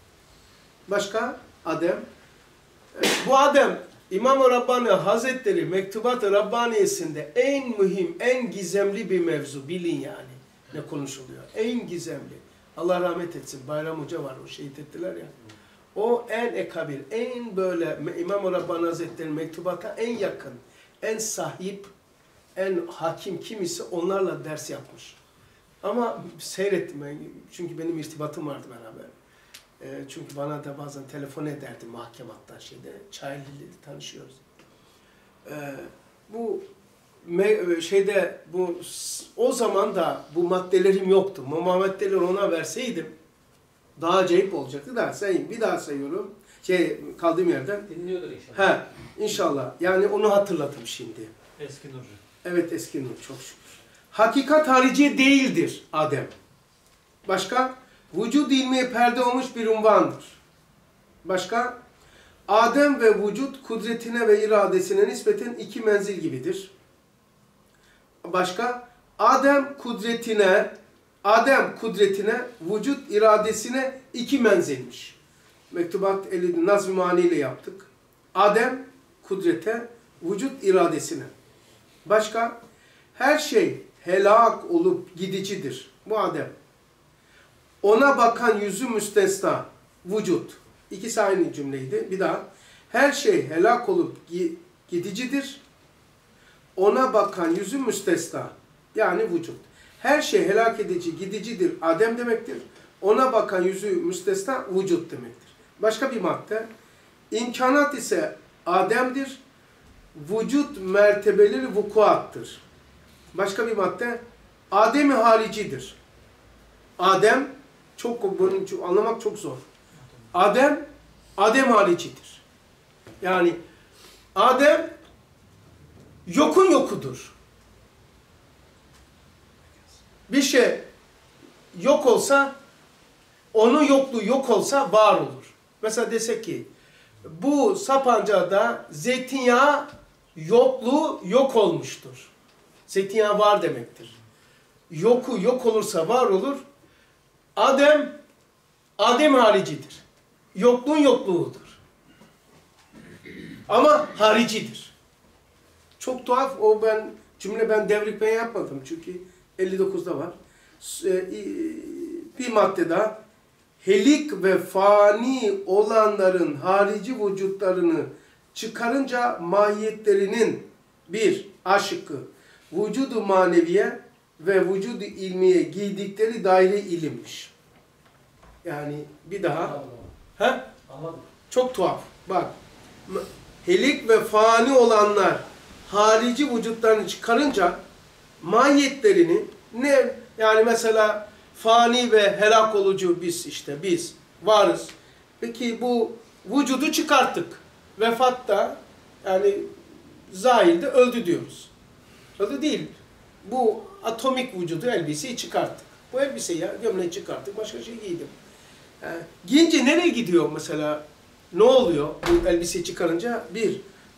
Başka Adem. Ee, bu Adem İmam-ı Rabbani Hazretleri Mektubat-ı Rabbaniyesinde en mühim, en gizemli bir mevzu. Bilin yani ne konuşuluyor. En gizemli. Allah rahmet etsin. Bayram Hoca var. O şehit ettiler ya. O en ekabir, en böyle İmam-ı Rabbani Hazretleri mektubata en yakın, en sahip, en hakim kim ise onlarla ders yapmış. Ama seyrettim ben. Çünkü benim irtibatım vardı beraber. E, çünkü bana da bazen telefon ederdi mahkemattan şeyde. Çayeli'yle tanışıyoruz. E, bu me, şeyde bu o zaman da bu maddelerim yoktu. Bu maddeleri ona verseydim daha acayip olacaktı da sayayım. Bir daha sayıyorum. Şey kaldığım yerden. Dinliyordur inşallah. He, inşallah. Yani onu hatırladım şimdi. Eski Nurcu. Evet eski Nur çok şükür. Hakikat harici değildir Adem. Başka? Vücud ilmiye perde olmuş bir unvandır. Başka? Adem ve vücut kudretine ve iradesine nispeten iki menzil gibidir. Başka? Adem kudretine, Adem kudretine, vücut iradesine iki menzilmiş. Mektubat elli Nazm-ı Mani ile yaptık. Adem kudrete, vücut iradesine. Başka? Her şey helak olup gidicidir. Bu Adem. Ona bakan yüzü müstesna, vücut. İkisi aynı cümleydi. Bir daha. Her şey helak olup gidicidir. Ona bakan yüzü müstesna. Yani vücut. Her şey helak edici, gidicidir. Adem demektir. Ona bakan yüzü müstesna, vücut demektir. Başka bir madde. İmkanat ise Adem'dir. Vücut mertebeleri vukuattır. Başka bir madde. Adem-i haricidir. Adem, çok bunu anlamak çok zor. Adem, Adem haricidir. Yani Adem yokun yokudur. Bir şey yok olsa, onun yokluğu yok olsa var olur. Mesela desek ki, bu Sapanca'da zeytinyağı yokluğu yok olmuştur. Zeytinyağı var demektir. Yoku yok olursa var olur. Adem, Adem haricidir. Yokluğun yokluğudur. Ama haricidir. Çok tuhaf o ben cümle ben devrikme yapmadım çünkü elli dokuzda var. Bir madde daha. Helik ve fani olanların harici vücutlarını çıkarınca mahiyetlerinin bir A şıkkı vücudu maneviye ve vücudu ilmiye giydikleri daire ilimmiş. Yani bir daha. He? Anladım. Çok tuhaf. Bak. Helik ve fani olanlar harici vücutlarını çıkarınca mahiyetlerini ne yani mesela fani ve helak olucu biz işte biz varız. Peki bu vücudu çıkarttık. Vefatta yani zahirde öldü diyoruz. Öldü değil. Bu atomik vücudu elbiseyi çıkarttık. Bu elbiseyi ya gömleği çıkarttık başka şey giydim. Yani, giyince nereye gidiyor mesela? Ne oluyor bu elbiseyi çıkarınca? Bir,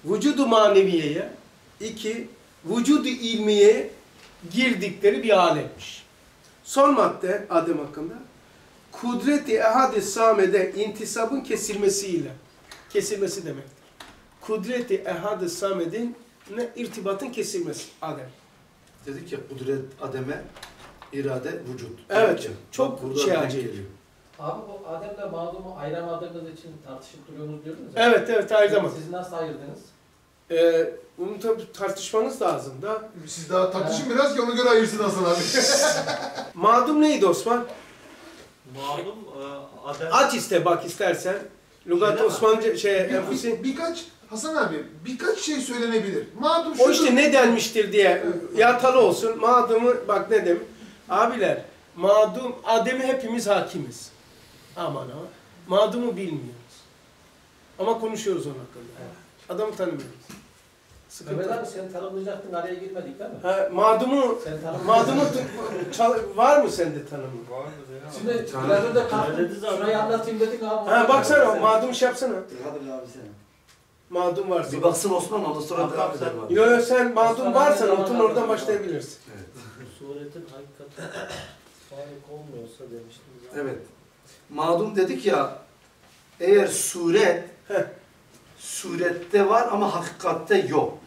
vücudu maneviyeye, iki, vücudu ilmiye girdikleri bir alemmiş. Son madde Adem hakkında. Kudret-i ehad-i samede intisabın kesilmesiyle. Kesilmesi demektir. Kudret-i ehad-i samedin ne irtibatın kesilmesi Adem. Dedik ya kudret ademe, irade vücut. Evet. Dedik ya, Çok burada şey denk acayip. geliyor. Abi bu Adem'le Mağdum'u ayıramadığınız için tartışıp duruyorsunuz diyordunuz ya. Evet evet ayıramadım. Siz nasıl ayırdınız? Ee, bunu tabii tartışmanız lazım da. Siz daha tartışın biraz ki ona göre ayırsın Hasan abi. Mağdum neydi Osman? Malum e, Adem Aç iste bak istersen. Lugat Öyle mi? Osmanlıca şey Bir- enfusi. bir- birkaç Hasan abi birkaç şey söylenebilir. Mağdur O şudur. işte ne denmiştir diye yatalı olsun. Mağdumu bak ne demiş. Abiler mağdum Adem'e hepimiz hakimiz. Aman ama. Mağdumu bilmiyoruz. Ama konuşuyoruz onun hakkında. Adamı tanımıyoruz. Sıkıntı. Mehmet abi sen tanımlayacaktın, araya girmedik değil mi? Ha, mağdumu Sen tanımlayacaktın. mağdumu çal- var mı sende tanımı? Şimdi biraz önce Söyledi kalktın, zaten. şurayı anlatayım dedik abi. Ha baksana mağdum şey yapsana. Hadi abi sen. Mağdum varsa. Bir baksın Osman ondan sonra Bak, devam bak edelim sen. abi. Yo yo sen mağdum Osman varsan abi, oturun zaman oradan lazım. başlayabilirsin. Suretin hakikati farik olmuyorsa demiştiniz. Evet. Mağdum dedik ya, eğer suret, Heh. surette var ama hakikatte yok.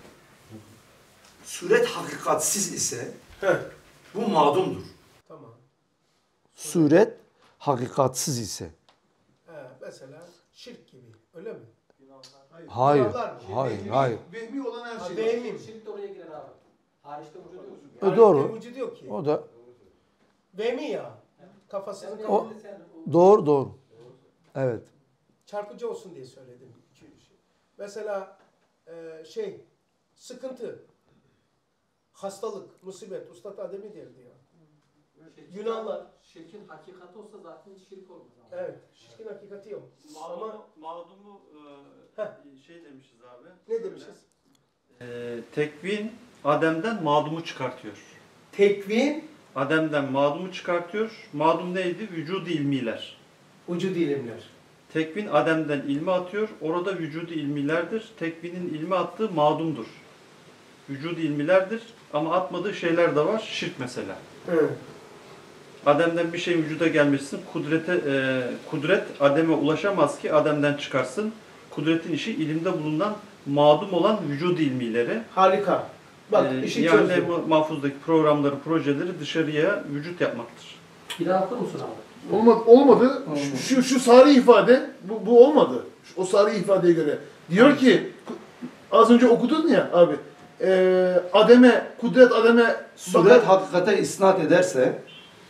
Suret hakikatsiz ise Heh. bu mağdumdur. Tamam. Suret hakikatsiz ise. He, mesela şirk gibi öyle mi? Hayır. Günahlar mı? Hayır, Vehmi- hayır. Vehmi olan her Ha, şey. vehmi. Şirk de oraya girer abi. Hariçte vücudu yok. E, Yani doğru. vücudu yok ki. O da Vehmi ya. Kafasını O- Sen- doğru doğru. Evet. çarpıcı olsun diye söyledim. İki şey. Mesela e, şey sıkıntı, hastalık, musibet. Ustad Adem'i derdi ya. Günahlar. Şirkin hakikati olsa zaten şirk olmaz abi. Evet. Şirkin hakikati yok. Ama Mağdumu, mağdumu e, Heh. şey demişiz abi. ne demişiz? E, tekvin Adem'den mağdumu çıkartıyor. Tekvin, Adem'den mağdumu çıkartıyor. Mağdum neydi? Vücudu ilmiler. vücud ilimler. Tekvin Adem'den ilmi atıyor. Orada vücudu ilmilerdir. Tekvinin ilmi attığı mağdumdur. Vücudu ilmilerdir. Ama atmadığı şeyler de var. Şirk mesela. Hı. Adem'den bir şeyin vücuda gelmesisin. Kudrete, e, kudret Adem'e ulaşamaz ki Adem'den çıkarsın. Kudretin işi ilimde bulunan mağdum olan vücudu ilmileri. Harika. Bak e, işi yani çözdüm. ma- mahfuzdaki programları, projeleri dışarıya vücut yapmaktır. Bir daha okur musun abi? Olmadı. olmadı. Şu, şu, şu sari ifade bu, bu olmadı. O sari ifadeye göre. Diyor ki az önce okudun ya abi. E, Adem'e, kudret Adem'e Suret hakikate isnat ederse.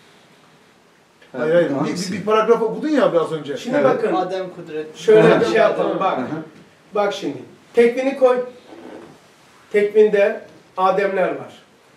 Hayır hayır. Evet, Bir, hangisi? bir, bir paragraf okudun ya biraz önce. Şimdi Evet. bakın. Adem kudret. Şöyle bir şey yapalım. Bak. Hı hı. Bak şimdi. Tekvini koy. Tekvinde Ademler var.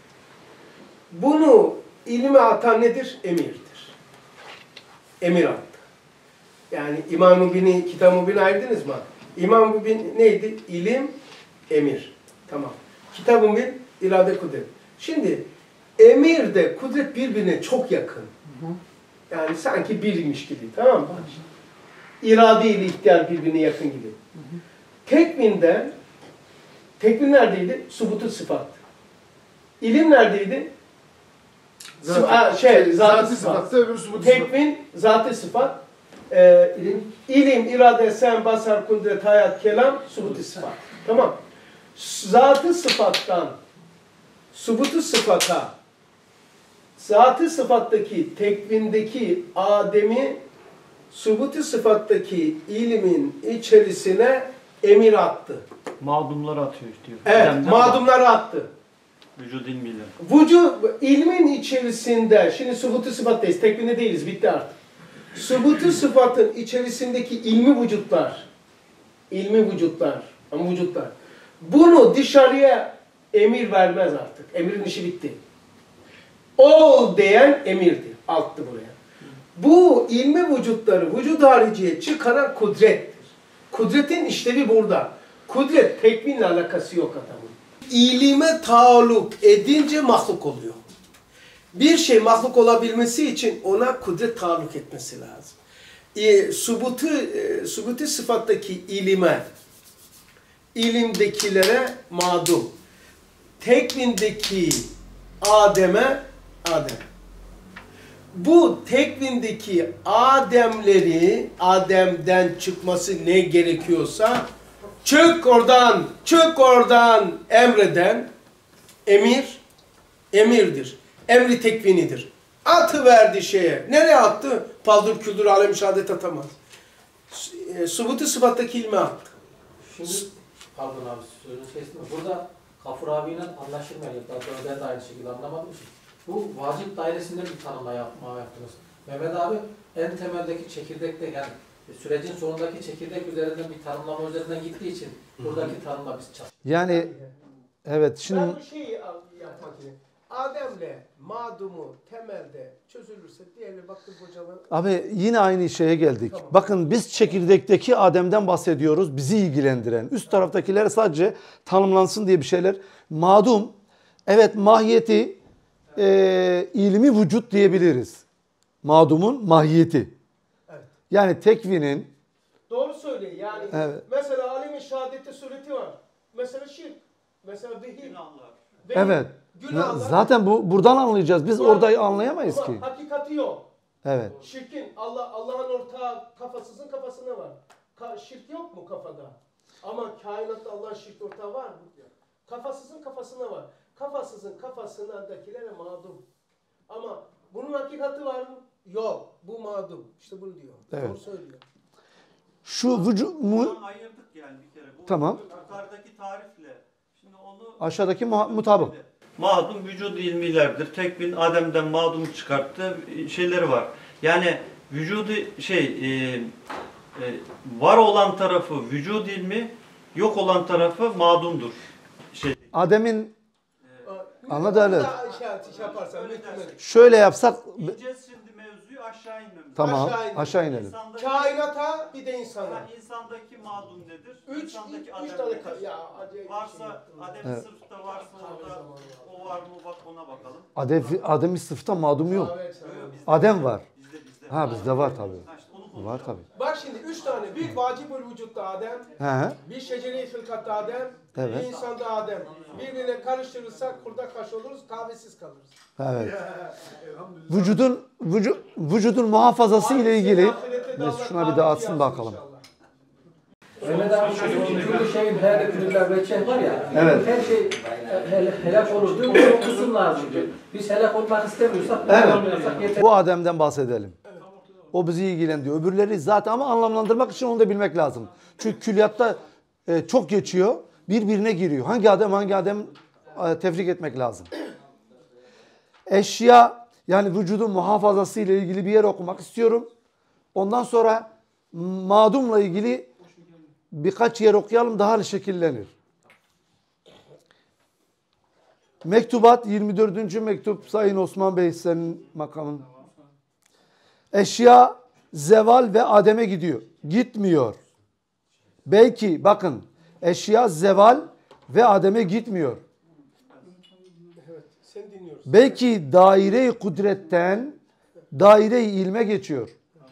Bunu ilme atan nedir? Emirdir. Emir attı. Yani İmam-ı Mübin'i, Kitab-ı Mübin'i ayırdınız mı? İmam-ı Mübin neydi? İlim, emir. Tamam. Kitab-ı Mübin, irade, kudret. Şimdi emir de kudret birbirine çok yakın. Yani sanki birmiş gibi. Tamam mı? İrade ile ihtiyar birbirine yakın gibi. Tekvinde, tekvin neredeydi? Subutu sıfat. İlim neredeydi? Zaten- Sı- şey, zat-ı Zat-ı sıfat. sıfatta öbürü subutu sıfat. Tekvin, zat-ı sıfat. Ee, ilim, ilim, irade, sen, basar, kudret, hayat, kelam, subutu sıfat. Tamam. Zat-ı sıfattan subutu sıfata, zat-ı sıfattaki, tekvindeki Adem'i subutu sıfattaki ilmin içerisine emir attı. Mağdumları atıyor diyor. Evet, Adem'den mağdumları attı. Vücudu ilmileri. Vücud, ilmin içerisinde, şimdi subutu sıfattayız, tekvinde değiliz, bitti artık. Subutu sıfatın içerisindeki ilmi vücutlar, ilmi vücutlar, ama vücutlar, bunu dışarıya emir vermez artık. Emirin işi bitti. Ol diyen emirdi, alttı buraya. Bu ilmi vücutları vücud hariciye çıkaran kudrettir. Kudretin işlevi burada. Kudret tekvinle alakası yok adamın. İlime taalluk edince mahluk oluyor. Bir şey mahluk olabilmesi için ona kudret taalluk etmesi lazım. E, subutu, e, subutu sıfattaki ilime ilimdekilere madum. Tekvindeki Adem'e Adem. Bu tekvindeki Ademleri, Adem'den çıkması ne gerekiyorsa çık oradan, çık oradan emreden emir, emirdir. Emri tekvinidir. Atıverdi şeye. Nereye attı? Paldır küldür alem şehadet atamaz. Subutu sıfattaki ilmi attı. Şimdi, pardon abi sözünü kestim. Burada Gafur abiyle anlaşılmıyor. Daha sonra ben de aynı şekilde anlamadım ki. Bu vacip dairesinde bir tanımla yapma yaptınız. Mehmet abi en temeldeki çekirdekte yani sürecin sonundaki çekirdek üzerinden bir tanımlama üzerinden gittiği için buradaki tanımla biz çalışıyoruz. Yani evet şimdi Ben bu şeyi yapmak için. Adem'le madumu temelde çözülürse diğerine baktım hocalar. abi yine aynı şeye geldik. Tamam. Bakın biz çekirdekteki Adem'den bahsediyoruz. Bizi ilgilendiren. Üst taraftakiler sadece tanımlansın diye bir şeyler. Madum evet mahiyeti e, ilmi vücut diyebiliriz. Madumun mahiyeti. Evet. Yani tekvinin Doğru söylüyor. Yani Evet. mesela alem-i şehadette sureti var. Mesela şirk. Mesela vehim. Günahlar. vehim, evet. Günahlar. Zaten bu buradan anlayacağız. Biz Var. orada anlayamayız Ama ki. hakikati yok. Evet. Şirkin Allah Allah'ın ortağı kafasızın kafasında var. Ka şirk yok mu kafada? Ama kainatta Allah'ın şirk ortağı var mı? Kafasızın kafasında var. Kafasızın kafasındakilere mağdum. Ama bunun hakikati var mı? Yok. Bu mağdum. İşte bunu diyor. Evet. Doğru söylüyor. Şu vücut mu Buradan ayırdık yani bir kere. Bu Tamam. yukarıdaki tarifle. Şimdi onu aşağıdaki muha- mutabık. Madum vücud ilmilerdir. Tekvin Adem'den madum çıkarttı şeyleri var. Yani vücudu şey e, e, var olan tarafı vücud ilmi, yok olan tarafı madumdur. Şey Adem'in Anladı Bir öyle. daha şey, şey yaparsan mükemmel. şöyle yapsak İneceğiz şimdi mevzuyu aşağı inmemiz. tamam Aşağı inelim. aşağı inelim. İnsandaki, Kainata bir de insana. ha, insandaki madum nedir? Üç, İnsandaki üç, Adem üç tane nedir? ka- ya acayip bir şey Varsa yaptın. Adem Evet. sırfta varsa orada o var mı bak ona bakalım. Adem, Adem'in sıfta madum yok. Evet, Yok, tamam. bizde Adem var. Bizde bizde. Ha bizde var tabii. Ha, işte onu konuşalım. Var tabii. Bak şimdi üç tane. Bir vacibül vücutta Adem, He. bir şecere-i hılkatta Adem, Evet. bir insanda Adem. Birbirine karıştırırsak kurda kaş oluruz, kahvesiz kalırız. Evet. Vücudun vücu, vücudun muhafazası ile ilgili Ahirette de Neyse, Allah şuna bir de kahvesi atsın yazsın bakalım. inşallah. Mehmet abi şu vücudu şeyin her ürünler ve şey var ya. Evet. Her şey hel helak olur diyor. O kısım lazım diyor. Biz helak olmak istemiyorsak, Evet. olmuyorsak yeter. Bu Adem'den bahsedelim. O bizi ilgilendiriyor. Öbürleri zaten ama anlamlandırmak için onu da bilmek lazım. Çünkü külliyatta e, çok geçiyor. Birbirine giriyor. Hangi Adem hangi Adem e, tefrik etmek lazım. Eşya yani vücudun muhafazası ile ilgili bir yer okumak istiyorum. Ondan sonra madumla ilgili birkaç yer okuyalım daha şekillenir. Mektubat yirmi dördüncü mektup Sayın Osman Bey senin makamın. Eşya zeval ve ademe gidiyor. Gitmiyor. Belki bakın eşya zeval ve ademe gitmiyor. Evet, seni dinliyoruz. Belki daire-i kudretten daire-i ilme geçiyor.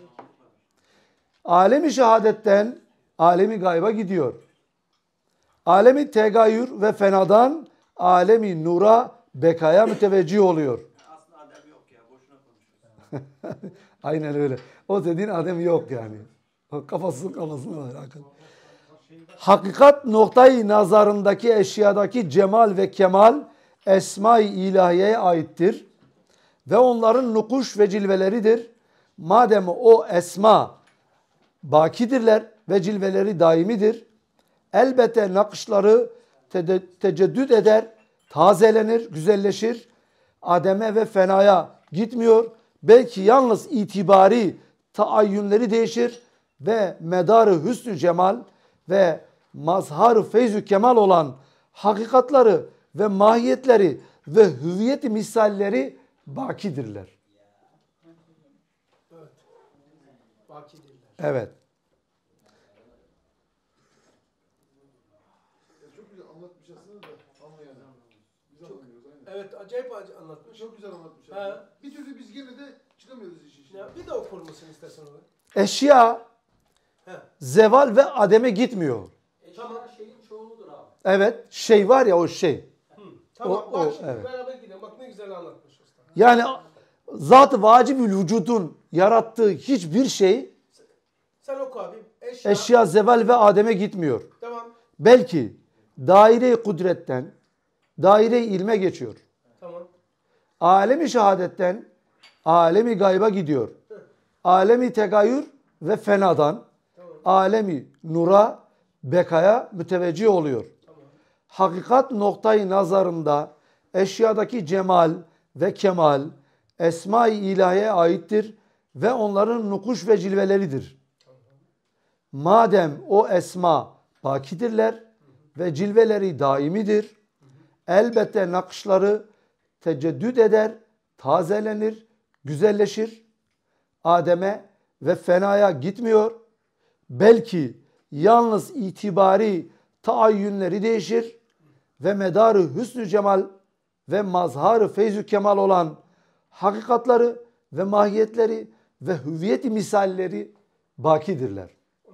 Alemi şehadetten alemi gayba gidiyor. Alemi tegayür ve fenadan alemi nura bekaya müteveccih oluyor. Aslında Adem yok ya boşuna konuşuyorsun. Aynen öyle. O dediğin Adem yok yani. Kafası kafasına var. Hakikat noktayı nazarındaki eşyadaki cemal ve kemal esma-i ilahiyeye aittir. Ve onların nukuş ve cilveleridir. Madem o esma bakidirler ve cilveleri daimidir. Elbette nakışları te teceddüt eder, tazelenir, güzelleşir. Ademe ve fenaya gitmiyor. Belki yalnız itibari taayyünleri değişir ve medarı hüsnü cemal ve mazhar feyzü kemal olan hakikatları ve mahiyetleri ve hüviyeti misalleri bakidirler. Evet. Bakidirler. Evet. Çok güzel anlatmış aslında da anlayalım. Biz anlamıyoruz aynen. Evet, acayip acı anlatmış. Çok güzel anlatmış. He. aslında. Bir türlü biz gene de çıkamıyoruz işin içinden. Ya, bir de okur musun istersen onu? Eşya He. zeval ve ademe gitmiyor. Tamam. Şeyin çoğunluğu mudur abi? Evet, şey var ya o şey. Tamam O- bak o, şimdi evet. beraber gidelim. Bak ne güzel anlatmış usta. Yani zat-ı vacibül vücudun yarattığı hiçbir şey Sen oku abi. Eşya. eşya, zeval ve Adem'e gitmiyor. Tamam. Belki daire-i kudretten daire-i ilme geçiyor. Tamam. Alemi şehadetten alemi gayba gidiyor. Alemi tegayür ve fenadan alemi nura, bekaya müteveccih oluyor. Hakikat noktayı nazarında eşyadaki cemal ve kemal esma-i ilahiye aittir ve onların nukuş ve cilveleridir. Madem o esma bakidirler ve cilveleri daimidir, elbette nakışları teceddüd eder, tazelenir, güzelleşir. Adem'e ve fenaya gitmiyor. Belki yalnız itibari taayyünleri değişir ve medarı hüsnü cemal ve mazharı feyzü kemal olan hakikatları ve mahiyetleri ve hüviyeti misalleri bakidirler.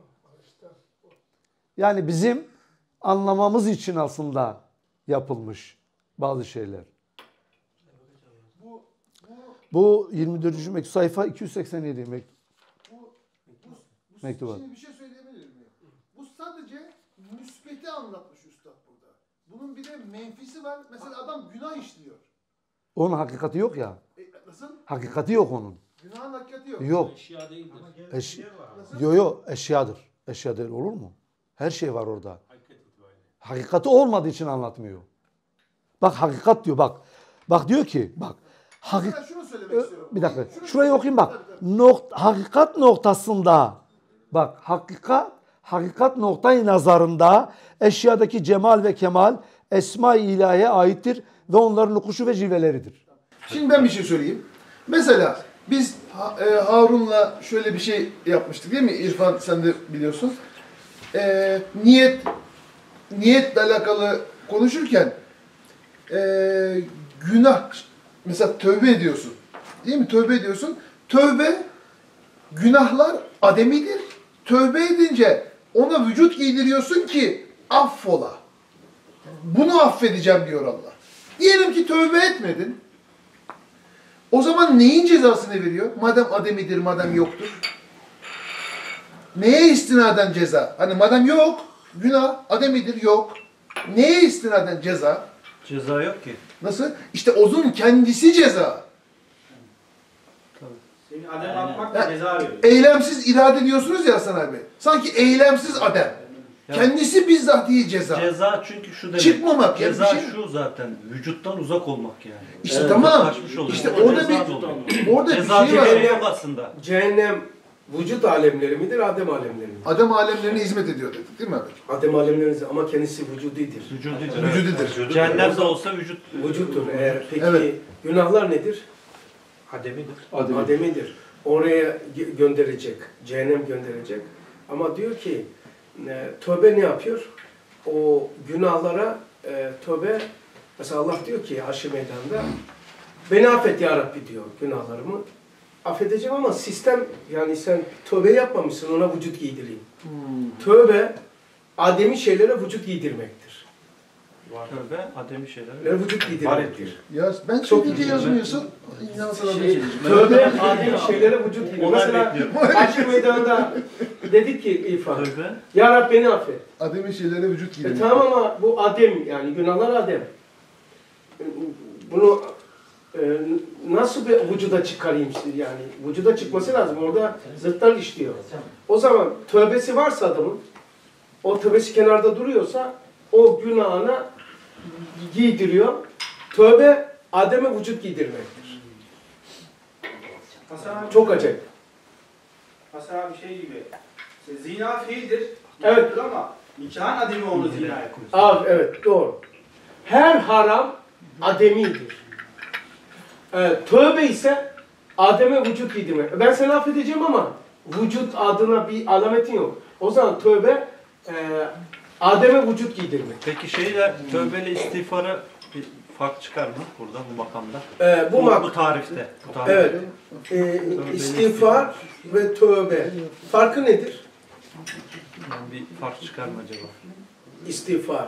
Yani bizim anlamamız için aslında yapılmış bazı şeyler. Bu, bu, Bu yirmi dördüncü mektup sayfa iki yüz seksen yedi mektup. bu, bu, bu Mektubat. Şimdi bir şey söyleyebilir miyim? Bu sadece müsbeti anlatmış üstad burada. Bunun bir de menfisi var. Mesela adam günah işliyor. Onun hakikati yok ya. E, nasıl? Hakikati yok onun. Günahın hakikati yok. Yok. Eşya değildir. Eş, Nasıl? yo yo eşyadır. Eşya değil olur mu? Her şey var orada. Hakikat itibariyle. Hakikati olmadığı için anlatmıyor. Bak hakikat diyor bak. Bak diyor ki bak. Hakik Mesela şunu söylemek istiyorum. bir dakika. Şunu Şurayı okuyayım bak. Tabii, tabii. Nokt, hakikat noktasında bak hakikat hakikat noktayı nazarında eşyadaki cemal ve kemal esma-i ilahiye aittir ve onların nukuşu ve cilveleridir. Şimdi ben bir şey söyleyeyim. Mesela biz Ha- e, Harun'la şöyle bir şey yapmıştık değil mi? İrfan sen de biliyorsun. E, niyet niyetle alakalı konuşurken e, günah mesela tövbe ediyorsun. Değil mi? Tövbe ediyorsun. Tövbe günahlar ademidir. Tövbe edince ona vücut giydiriyorsun ki affola. Bunu affedeceğim diyor Allah. Diyelim ki tövbe etmedin. O zaman neyin cezasını veriyor? Madem ademidir, madem yoktur. Neye istinaden ceza? Hani madem yok, günah, ademidir, yok. Neye istinaden ceza? Ceza yok ki. Nasıl? İşte ozun kendisi ceza. Senin adem atmak da ceza veriyor. Eylemsiz irade diyorsunuz ya Hasan abi. Sanki eylemsiz adem. Ya, Kendisi bizzatihi ceza. Ceza çünkü şu demek. Çıkmamak, yani Ceza bir şey- şu zaten. Vücuttan uzak olmak yani. İşte Evet, tamam. uzaklaşmış oluyor. İşte Ama orada ceza bir- da oluyor. Orada bir Ceza şey var. cebeli yok aslında. Cehennem vücut alemleri midir, Adem alemleri midir? Adem alemlerine hizmet ediyor dedik değil mi abi? Adem alemleri ama kendisi vücudidir. Vücudidir. Vücudidir. Cehennem de olsa vücut. Vücuttur. Eğer peki Evet. günahlar nedir? Ademidir. Ademidir. Oraya gö- gönderecek. Cehennem gönderecek. Ama diyor ki e, tövbe ne yapıyor? O günahlara e, tövbe mesela Allah diyor ki Haşr Meydanı'nda beni affet ya Rabbi diyor günahlarımı. Affedeceğim ama sistem yani sen tövbe yapmamışsın ona vücut giydireyim. Tövbe ademi şeylere vücut giydirmektir. Tövbe ademi şeyler. Ne vücut giydirmektir. Ya ben Çok söyleyince iyi. yazmıyorsun. İnan sana bir Şey, şey. tövbe ademi şeylere vücut giydirmek. Onay Mesela bekliyorum. Haşr Meydanı'nda dedik ki İrfan, Tövbe. ya Rabbi beni affet. Adem'in şeylere vücut E giydiriyor. tamam ama bu adem yani günahlar adem. Bunu e, nasıl bir vücuda çıkarayım yani? Vücuda çıkması lazım. Orada zıttan işliyor. O zaman tövbesi varsa adamın, o tövbesi kenarda duruyorsa o günahına giydiriyor. Tövbe ademe vücut giydirmektir. Hasan abi, Çok acayip. Hasan abi şey gibi. işte Zina fiildir. Evet. yapılır Ama nikahın ademi onu zina yapıyor. Abi evet doğru. Her haram ademidir. Ee, tövbe ise Adem'e vücut giydirmek. Ben seni affedeceğim ama vücut adına bir alametin yok. O zaman tövbe e, Adem'e vücut giydirmek. Peki şeyler tövbeyle istiğfara bir fark çıkar mı burada bu makamda? Ee, bu Bu, mak bu tarifte. Bu tarifte. evet. E, istiğfar ve tövbe. Farkı nedir? Yani bir fark çıkar mı acaba? İstiğfar.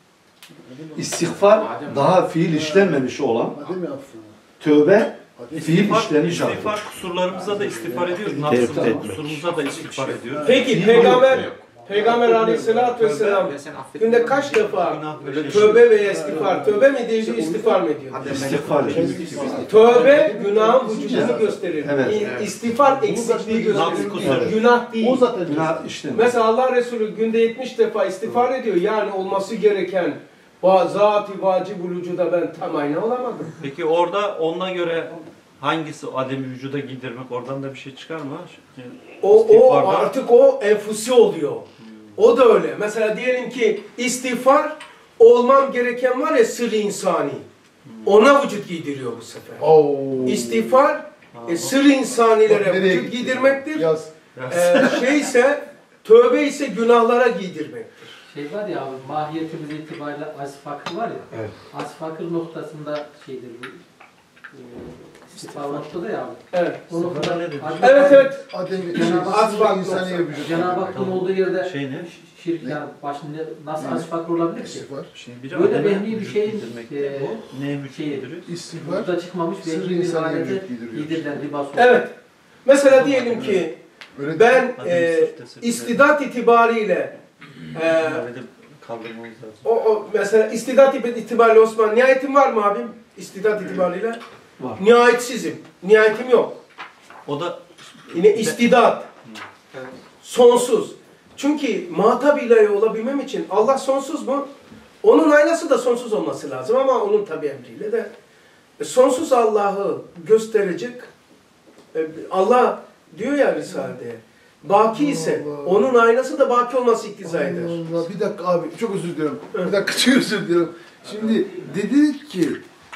İstiğfar daha fiil işlenmemiş olan, Adem affı. tövbe fiil İstiğfar, işlenmiş hali. istiğfar kusurlarımıza da istiğfar ediyoruz. Tevfik Nafsımıza, etmek. kusurumuza da istiğfar ediyoruz. Peki Peygamber Peygamber Aleyhisselatü Vesselam günde kaç defa tövbe veya istiğfar, tövbe mi diyor, istiğfar mı diyor? İstiğfar ediyor. Tövbe günahın vücudunu gösterir. Evet. İ- İstiğfar eksikliği gösterir. kusur. Günah değil. O zaten Günah işlenmiş. Mesela Allah Resulü günde yetmiş defa istiğfar ediyor. Yani olması gereken zat-ı vacib-ül vücuda ben tam aynı olamadım. Peki orada ona göre hangisi Adem'i vücuda giydirmek? Oradan da bir şey çıkar mı? O, o İstiğfarda- artık o enfusi oluyor. O da öyle. Mesela diyelim ki istiğfar olmam gereken var ya sır-ı insani. Ona vücut giydiriyor bu sefer. Oo. İstiğfar e, sır-ı Bak insanilere nereye vücut gitti? giydirmektir. Yaz. Ee, şey ise tövbe ise günahlara giydirmektir. Şey var ya abi, mahiyetimiz itibariyle az fakir var ya. Evet. Az fakir noktasında şeydir bu. E, istiğfar noktada ya abi. Evet. O noktada ne dedi? Evet evet. Adem Cenab-ı az Hak var yoksa- insani vücut. Cenab-ı Hakk'ın olduğu yerde Şey ne? şirk yani başında nasıl az fakir olabilir ki? İstiğfar. Şimdi biri Böyle Adem'e vehmi bir vücut şeyin giydirmek. e, Bu neye vücut şeyi- giydiriyor? İstiğfar. vücuda çıkmamış Sırrı vehmi bir insani halde vücut giydiriyor. giydirilen libas olur. Evet. Mesela diyelim ki Öyle ben Adem'i e, sırf tesettür istidat itibariyle e, Edip kaldırmamız lazım. o, o mesela istidat itibariyle Osman nihayetim var mı abim? İstidat itibariyle? Var. Nihayetsizim. Nihayetim yok. O da Yine istidat. Sonsuz. Çünkü muhatap ilahi olabilmem için Allah sonsuz mu? Onun aynası da sonsuz olması lazım ama onun tabi emriyle de e, sonsuz Allah'ı gösterecek e, Allah diyor ya Risale'de baki ise Allah. onun aynası da baki olması iktiza eder. Allah, bir dakika abi çok özür diliyorum. Bir dakika çok özür diliyorum. Şimdi dedik ki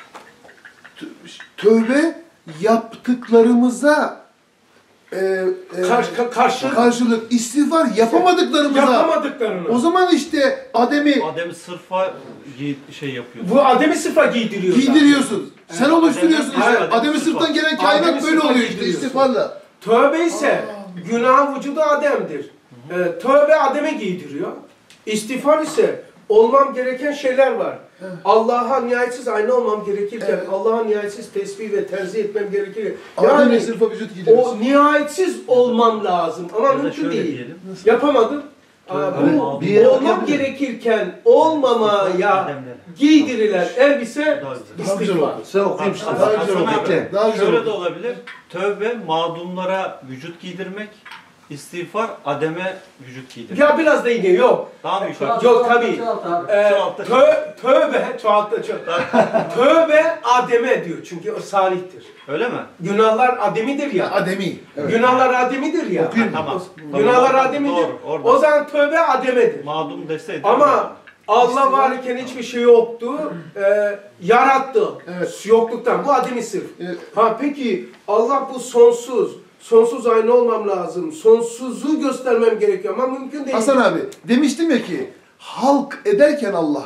tö- tövbe yaptıklarımıza e, e, Karşı, ka- karşı karşılık istiğfar yapamadıklarımıza. yapamadıklarını. O zaman işte Adem'i Adem'i sırfa giy- şey yapıyor. Bu Adem'i sıfa giydiriyor zaten. giydiriyorsun. Sen oluşturuyorsun Adem'den- işte. Adem'den Adem'i sıfat. sırttan gelen Adem'i kainat böyle sıfat oluyor işte giydiriyorsun. istiğfarla. Tövbe ise günah vücudu Adem'dir. Ee, tövbe Adem'e giydiriyor. İstiğfar ise olmam gereken şeyler var. Allah'a nihayetsiz aynı olmam gerekirken Evet. Allah'a nihayetsiz tesbih ve tenzih etmem gerekir. Adem'e Yani sırfa vücut giydiriyorsun. o nihayetsiz olmam lazım ama Ya da mümkün şöyle değil. diyelim. Yapamadım. Aa, Evet, bu bir yere olmam bakabilirim. gerekirken olmamaya Adem'den. giydirilen elbise Daha güzel. Daha güzel istiğfar. oldu. Sen okuyayım işte. Hasan- Daha Hasan güzel oldu. abi, Bekle. Daha güzel Şöyle oldu. de olabilir. Tövbe mağdumlara vücut giydirmek, istiğfar Adem'e vücut giydirmek. Ya biraz da yine yok. Daha mı yukarı? Yok, tabii. Çoğalt abi. Ee, Çoğalttı. tö, tövbe, çoğalttı, çoğalttı. Tövbe Adem'e diyor çünkü o salihtir. Öyle mi? Günahlar Adem'idir ya. Adem'i. Evet. Günahlar Adem'idir ya. Okuyayım mı? Tamam. Günahlar Tamam, Adem'idir. Doğru, orada. O zaman tövbe Adem'edir. Mağdum deseydi. Ama Allah varken hiçbir şey yoktu. Ee, yarattı. Evet. Yokluktan. Bu Adem'i sırf. Evet. Ha peki Allah bu sonsuz. Sonsuz aynı olmam lazım. Sonsuzu göstermem gerekiyor ama mümkün değil. Hasan abi demiştim ya ki halk ederken Allah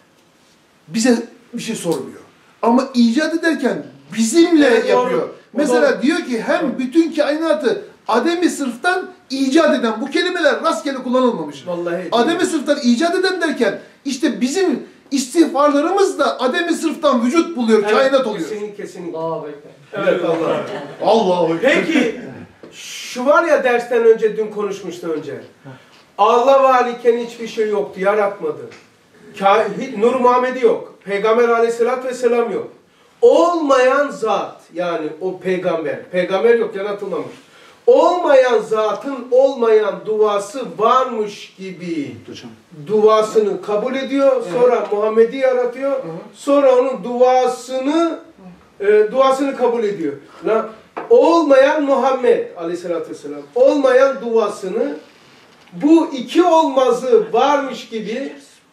bize bir şey sormuyor. Ama icat ederken bizimle Evet, doğru. yapıyor. O Mesela doğru. diyor ki hem bütün kainatı Adem-i Sırf'tan icat eden bu kelimeler rastgele kullanılmamış. Vallahi. Adem-i Sırf'tan icat eden derken işte bizim istiğfarlarımız da Adem-i Sırf'tan vücut buluyor, Evet, kainat oluyor. Kesinlikle kesinlikle. Allahu Ekber. Evet Allah. Allah'u Ekber. Peki şu var ya dersten önce dün konuşmuştu önce. Allah varken hiçbir şey yoktu, yaratmadı. Ka- Nur Muhammed'i yok. Peygamber Aleyhisselatü Vesselam yok. Olmayan zat yani o peygamber. Peygamber yok, yaratılmamış. Olmayan zatın olmayan duası varmış gibi duasını kabul ediyor. Sonra Muhammed'i yaratıyor. Sonra onun duasını e, duasını kabul ediyor. La, olmayan Muhammed Aleyhisselatü Vesselam olmayan duasını bu iki olmazı varmış gibi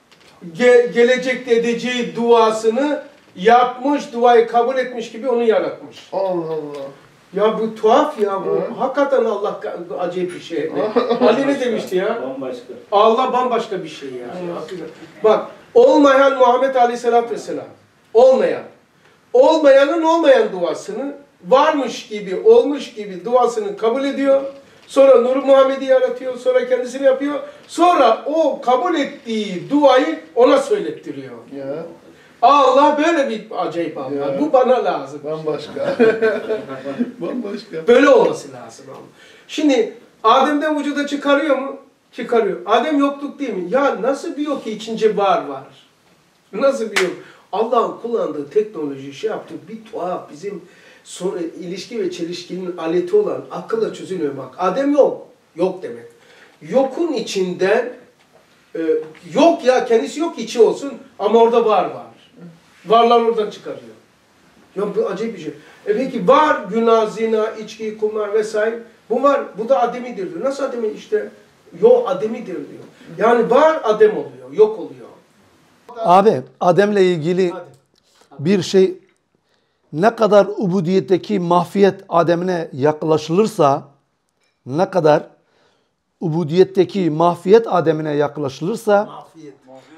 ge gelecekte edeceği duasını yapmış, duayı kabul etmiş gibi onu yaratmış. Allah Allah. Ya bu tuhaf ya bu. Hı. Hakikaten Allah acayip bir şey. Ali ne demişti ya? Bambaşka. Allah bambaşka bir şey ya. Hakikaten. Bak olmayan Muhammed Aleyhisselatü Vesselam. Olmayan. Olmayanın olmayan duasını varmış gibi, olmuş gibi duasını kabul ediyor. Sonra Nur Muhammed'i yaratıyor. Sonra kendisini yapıyor. Sonra o kabul ettiği duayı ona söylettiriyor. Ya. Allah böyle bir acayip Allah. Ya. Bu bana lazım. Bambaşka. Bambaşka. Böyle olması lazım ama. Şimdi Adem'den vücuda çıkarıyor mu? Çıkarıyor. Adem yokluk değil mi? Ya nasıl bir yok ki ikinci var var? Nasıl bir yok? Allah'ın kullandığı teknoloji şey yaptı. Bir tuhaf bizim sonra ilişki ve çelişkinin aleti olan akılla çözülmüyor bak. Adem yok. Yok demek. Yokun içinden e, yok ya kendisi yok içi olsun ama orada var var. Varlar oradan çıkarıyor. Ya bu acayip bir şey. E peki var günah, zina, içki, kumar vesaire. Bu var. Bu da ademidir diyor. Nasıl ademi işte? Yok ademidir diyor. Yani var adem oluyor. Yok oluyor. Abi Adem'le ilgili Hadi. bir şey ne kadar ubudiyetteki mahfiyet Adem'ine yaklaşılırsa ne kadar ubudiyetteki mahfiyet Adem'ine yaklaşılırsa Afiyet.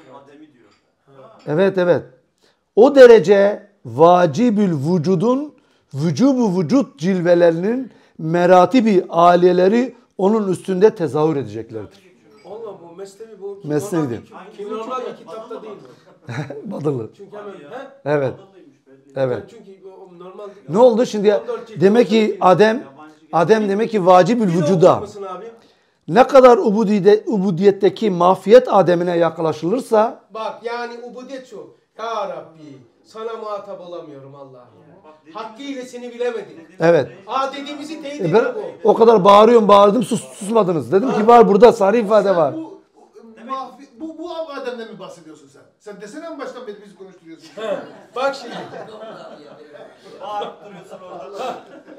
evet evet o derece vacibül vücudun vücubu vücut cilvelerinin meratibi aliyeleri onun üstünde tezahür edeceklerdir. Allah bu mesnevi bu. Mesnevi. Kim normalde kitapta değil mi? Badırlı. Çünkü hemen he? Evet. Evet. Çünkü o normal Ne oldu şimdi? Demek ki Adem Adem demek ki vacibül vücuda. Abi? Ne kadar ubudiyede, ubudiyetteki mahfiyet Adem'ine yaklaşılırsa Bak yani ubudiyet şu. Ya Rabbi sana muhatap olamıyorum Allah'ım. Hakkıyla seni bilemedim. evet. Aa dediğimizi teyit E ediyor ben bu. o kadar bağırıyorum bağırdım sus, susmadınız. Dedim ki var burada sarı ifade var. Bu, mahfi, bu, bu Adem'den mi bahsediyorsun sen? Sen desene en baştan beri bizi konuşturuyorsun. He, bak şimdi. Bağırıp duruyorsun orada.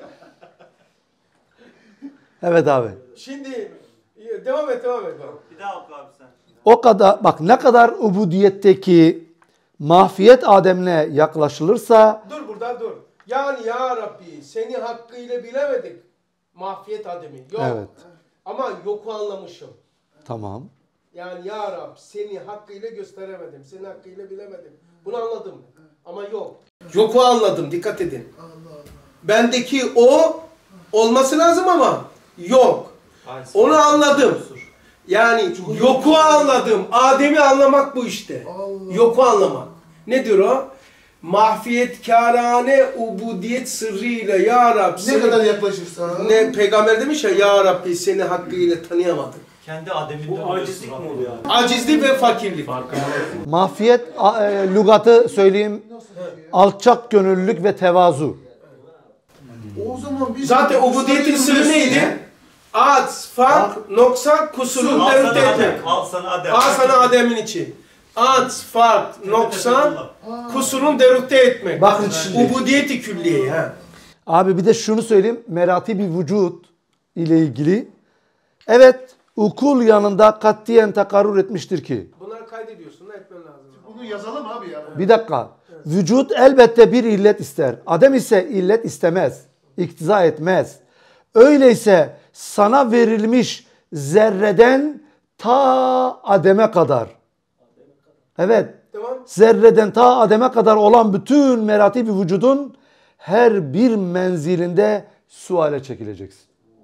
Evet abi. Şimdi devam et devam et. Bak. Bir daha oku abi sen. O kadar bak ne kadar ubudiyetteki mahfiyet Adem'ine yaklaşılırsa Dur burada dur. Yani ya Rabbi seni hakkıyla bilemedik. Mahfiyet ademi. Yok. evet. Ama yoku anlamışım. Tamam. Yani ya Rab seni hakkıyla gösteremedim. Seni hakkıyla bilemedim. Bunu anladım. Ama yok. Yoku anladım. Dikkat edin. Bendeki o olması lazım ama yok. Onu anladım. Yani yoku anladım. Adem'i anlamak bu işte. Yoku anlamak. Nedir o? Mahfiyetkârâne ubudiyet sırrıyla ya Rab Ne seni, kadar yaklaşırsa. ne peygamber demiş ya ya Rabbi seni hakkıyla tanıyamadım. Kendi ademinden Bu acizlik mi oluyor abi? Acizlik ve fakirlik. Mahfiyet a- e, lügatı söyleyeyim. Alçak gönüllülük ve tevazu. O zaman biz... Zaten ubudiyetin sırrı neydi? Az, fark, noksan, kusurun Al devlet sana etmek. Adem. Al sana Adem. Al sana Adem'in içi. Az, fark, noksan, kusurun derute etmek. Bakın şimdi. Ubudiyeti külliye. Ha. Abi bir de şunu söyleyeyim. Merati bir vücut ile ilgili. Evet ukul yanında katiyen takarrur etmiştir ki. Bunları kaydediyorsun. Ne etmen lazım? Bunu yazalım abi ya. Bir dakika. Vücut elbette bir illet ister. Adem ise illet istemez. İktiza etmez. Öyleyse sana verilmiş zerreden ta Adem'e kadar. Evet. Tamam. Zerreden ta Adem'e kadar olan bütün meratibi vücudun her bir menzilinde suale çekileceksin.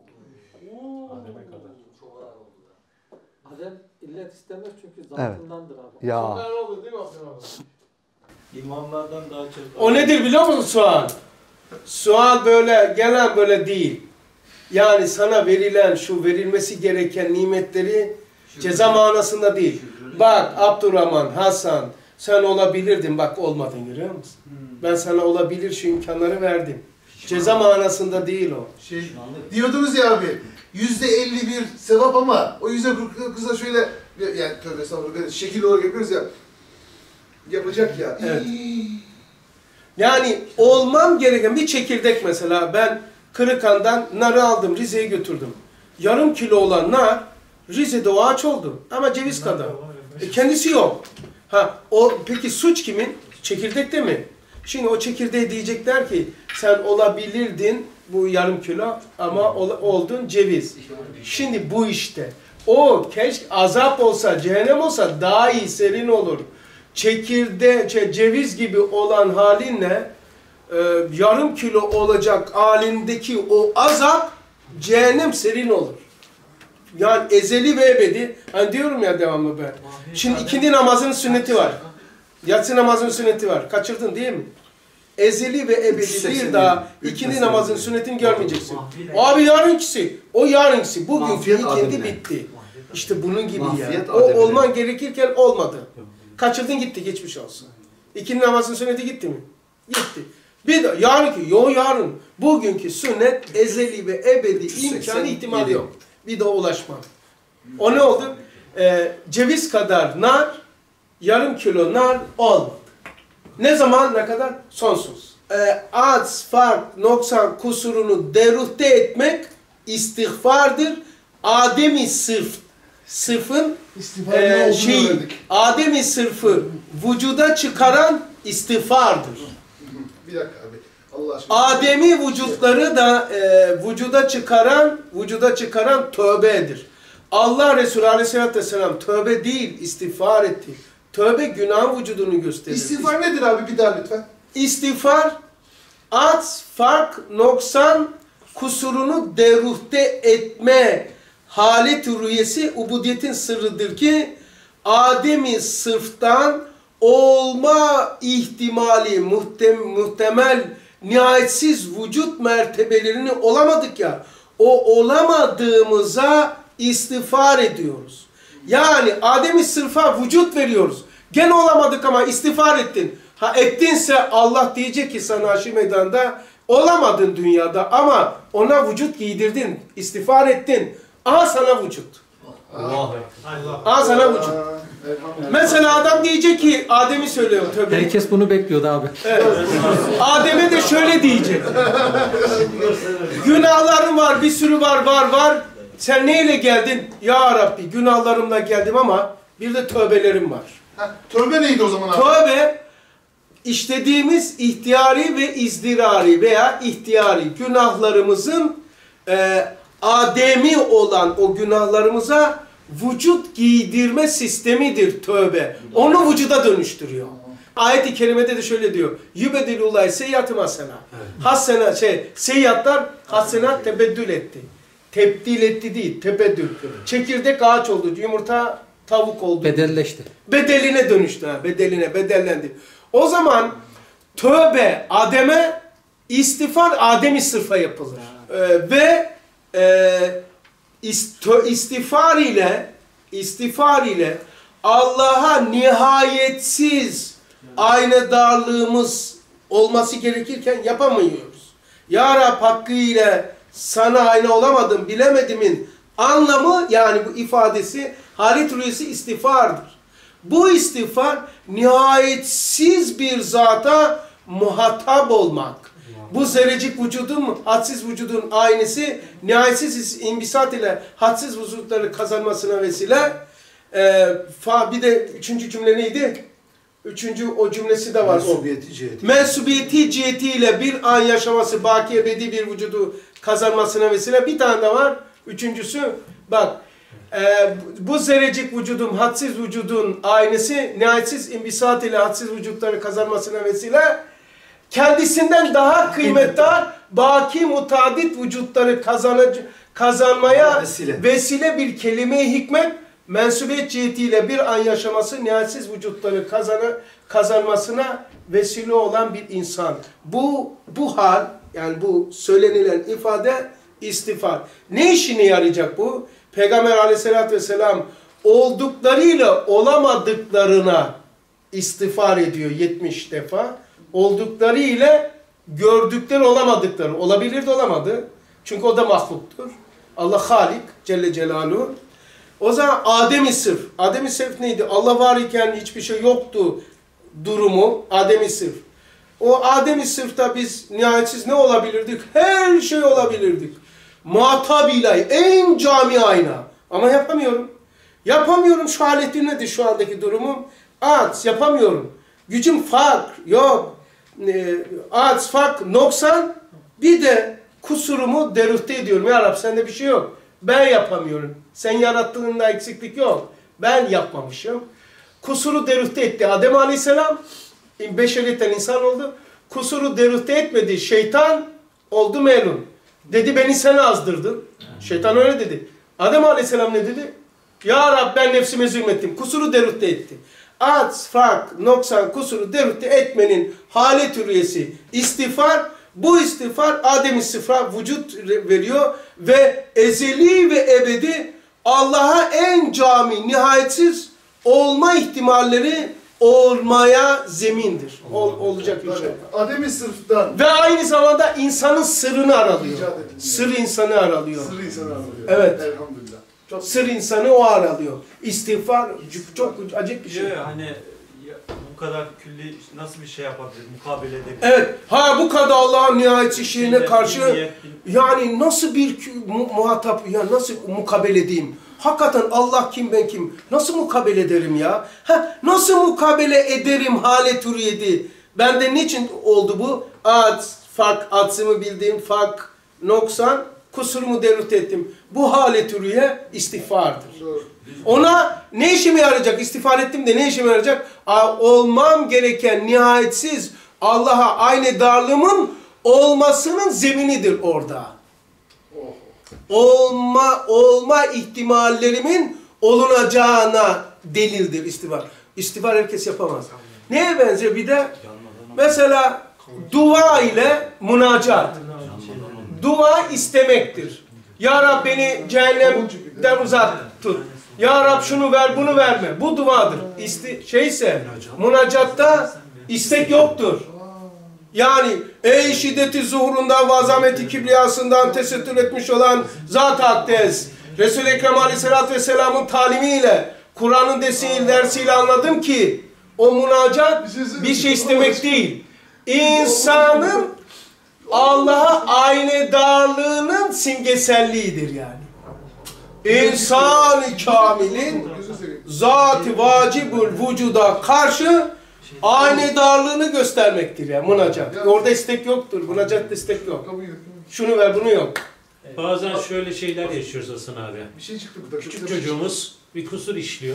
Adem illet istemez çünkü zatındandır abi. Ya. Bunlar olur değil mi Abdurrahman? İmamlardan daha çok. O nedir biliyor musun sual? Sual böyle gelen böyle değil. Yani sana verilen şu verilmesi gereken nimetleri ceza manasında değil. Bak Abdurrahman, Hasan sen olabilirdin bak olmadın görüyor musun? Ben sana olabilir şu imkanları verdim. Ceza manasında değil o. Şey, diyordunuz ya abi, yüzde elli bir sevap ama o yüzde kırkı şöyle, yani tövbe estağfurullah, şekil olarak yapıyoruz ya, yapacak ya. Evet. Yani olmam gereken bir çekirdek mesela ben Kırıkan'dan narı aldım Rize'ye götürdüm. Yarım kilo olan nar Rize'de o ağaç oldu ama ceviz kadar. E, kendisi yok. Ha o peki suç kimin? Çekirdekte mi? Şimdi o çekirdeğe diyecekler ki sen olabilirdin bu yarım kilo ama ol, oldun ceviz. Şimdi bu işte. O keşke azap olsa, cehennem olsa daha iyi serin olur. Çekirde, ceviz gibi olan halinle e, yarım kilo olacak halindeki o azap cehennem serin olur. Yani ezeli ve ebedi. Hani diyorum ya devamlı ben. Şimdi ikindi namazının sünneti var. Yatsı namazının sünneti var. Kaçırdın değil mi? Ezeli ve ebedi bir daha ikindi namazının sünnetini görmeyeceksin. Abi yarınkisi. O yarınkisi. Bugünkü ikindi bitti. İşte bunun gibi ya. O olman gerekirken olmadı. Kaçırdın gitti. Geçmiş olsun. İkindi namazının sünneti gitti mi? Gitti. Bir de yarınki, yok yarın. Bugünkü sünnet ezeli ve ebedi imkanı ihtimali yok. Bir daha ulaşma. O ne oldu? Ee, ceviz kadar nar, yarım kilo nar olmadı. Ne zaman, ne kadar? Sonsuz. Ee, az, fark, noksan, kusurunu deruhte etmek istiğfardır. Ademi sırf, sırfın e, şeyi, Ademi sırfı vücuda çıkaran istiğfardır. Bir dakika abi. Allah aşkına. Ademi vücutları da e, vücuda çıkaran, vücuda çıkaran tövbedir. Allah Resulü Aleyhisselatü Vesselam tövbe değil, istiğfar etti. Tövbe günah vücudunu gösterir. İstiğfar nedir abi bir daha lütfen? İstiğfar, az, fark, noksan, kusurunu deruhte etme halet rüyesi ubudiyetin sırrıdır ki Ademi sırftan olma ihtimali muhtem, muhtemel nihayetsiz vücut mertebelerini olamadık ya, o olamadığımıza istiğfar ediyoruz. Yani Adem-i sırfa vücut veriyoruz. Gene olamadık ama istiğfar ettin. Ha ettinse Allah diyecek ki sana aşı meydanda olamadın dünyada ama ona vücut giydirdin, istiğfar ettin. Aha sana vücut. Allah. Aha sana vücut. Mesela adam diyecek ki, Adem'i söylüyor tövbe. Herkes bunu bekliyordu abi. Evet. Adem'e de şöyle diyecek. Günahlarım var, bir sürü var, var, var. Sen neyle geldin? Ya Rabbi günahlarımla geldim ama bir de tövbelerim var. Ha, tövbe neydi o zaman abi? Tövbe, işlediğimiz ihtiyari ve izdirari veya ihtiyari günahlarımızın e, ademi olan o günahlarımıza vücut giydirme sistemidir tövbe. Onu vücuda dönüştürüyor. Ayet-i kerimede de şöyle diyor. Yübedilullah seyyiatı hasena. Hasena şey, seyyiatlar hasena tebeddül etti. Tebdil etti değil, tebeddül. Çekirdek ağaç oldu, yumurta tavuk oldu. Bedelleşti. Bedeline dönüştü, ha, bedeline, bedellendi. O zaman tövbe Adem'e, istiğfar Adem-i sırfa yapılır. Ee, ve e, istiğfar ile istiğfar ile Allah'a nihayetsiz aynadarlığımız olması gerekirken yapamıyoruz. Ya Rab hakkıyla sana ayna olamadım, bilemedimin anlamı yani bu ifadesi halet rüyası istiğfardır. Bu istiğfar nihayetsiz bir zata muhatap olmak. Bu zerrecik vücudun, hadsiz vücudun aynısı, nihayetsiz imbisat ile hadsiz vücutları kazanmasına vesile. Ee, fa, bir de üçüncü cümle neydi? Üçüncü o cümlesi de var. Mensubiyeti ciheti. Mensubiyeti cihetiyle bir an yaşaması, baki ebedi bir vücudu kazanmasına vesile. Bir tane de var. Üçüncüsü, bak. Ee, bu zerrecik vücudun, hadsiz vücudun aynısı, nihayetsiz imbisat ile hadsiz vücutları kazanmasına vesile. Kendisinden daha kıymetli baki mutadit vücutları kazanıcı, kazanmaya vesile. vesile bir kelime-i hikmet, mensubiyet cihetiyle bir an yaşaması, nihayetsiz vücutları kazanı, kazanmasına vesile olan bir insan. Bu, bu hal, yani bu söylenilen ifade istiğfar. Ne işine yarayacak bu? Peygamber aleyhissalatü vesselam olduklarıyla olamadıklarına istiğfar ediyor yetmiş defa. Oldukları ile gördükleri olamadıkları. Olabilir de olamadı. Çünkü o da mahluktur. Allah Halik Celle Celaluhu. O zaman Adem-i Sırf. Adem-i Sırf neydi? Allah var iken hiçbir şey yoktu durumu. Adem-i Sırf. O Adem-i Sırf'ta biz nihayetsiz ne olabilirdik? Her şey olabilirdik. Muhatab ilahi, en cami ayna. Ama yapamıyorum. Yapamıyorum, şu haletim nedir şu andaki durumum? Az, yapamıyorum. Gücüm fark, yok. E, az, fark, noksan. Bir de kusurumu deruhte ediyorum. Ya Rab sende bir şey yok. Ben yapamıyorum. Sen yarattığında eksiklik yok. Ben yapmamışım. Kusuru deruhte etti. Adem Aleyhisselam beşeriyetten insan oldu. Kusuru deruhte etmedi. Şeytan oldu melun. Dedi beni sen azdırdın. Şeytan öyle dedi. Adem Aleyhisselam ne dedi? Ya Rab ben nefsime zulmettim. Kusuru derütte etti. Az, fark, noksan, kusuru derütte etmenin halet üyesi istiğfar. Bu istiğfar Adem istiğfar vücut veriyor ve ezeli ve ebedi Allah'a en cami, nihayetsiz olma ihtimalleri olmaya zemindir. Ol, olacak bir şey. Adem'i sırftan Ve aynı zamanda insanın sırrını aralıyor. icat edildi. Sır insanı aralıyor. Sır insanı anlıyor. Evet. Elhamdülillah. Çok Sır insanı o aralıyor. İstiğfar çok acayip bir şey. Diyor ya hani ya, bu kadar külli nasıl bir şey yapabilir, mukabele edebilir? Evet. Ha bu kadar Allah'ın nihayetsiz şeyine Bir karşı niyet, bir- yani nasıl bir kü- mu- muhatap ya nasıl mukabele edeyim? Hakikaten Allah kim ben kim? Nasıl mukabele ederim ya? Ha nasıl mukabele ederim halet hürriyeti? Bende niçin oldu bu? Ad, fark, adsımı bildiğim fark, noksan, kusurumu derut ettim. Bu halet hürriye istiğfardır. doğru. Ona ne işime yarayacak? İstiğfar ettim de ne işime yarayacak? Aa, olmam gereken nihayetsiz Allah'a aynı darlığımın olmasının zeminidir orada. Olma olma ihtimallerimin olunacağına delildir istiğfar. İstiğfar herkes yapamaz. Neye benziyor bir de? Mesela dua ile münacat. Dua istemektir. Ya Rab beni cehennemden uzak tut. Ya Rab şunu ver bunu verme. Bu duadır. İsti şeyse münacatta istek yoktur. Yani ey şiddeti zuhurundan ve azameti kibriyasından tesettür etmiş olan Zat-ı Akdes, Resul-i Ekrem Aleyhisselatü Vesselam'ın talimiyle, Kur'an'ın desi- dersiyle anladım ki o münacat bir şey istemek değil. İnsanın Allah'a aynedarlığının simgeselliğidir yani. İnsan-ı kamilin zat-ı vacibül vücuda karşı aynedarlığını göstermektir yani münacat. Orada istek yoktur. Münacatta istek yok. Kabul yok. Şunu ver bunu yok. Bazen şöyle şeyler yaşıyoruz Hasan abi. Bir şey çıktı burada. Küçük çocuğumuz bir kusur işliyor.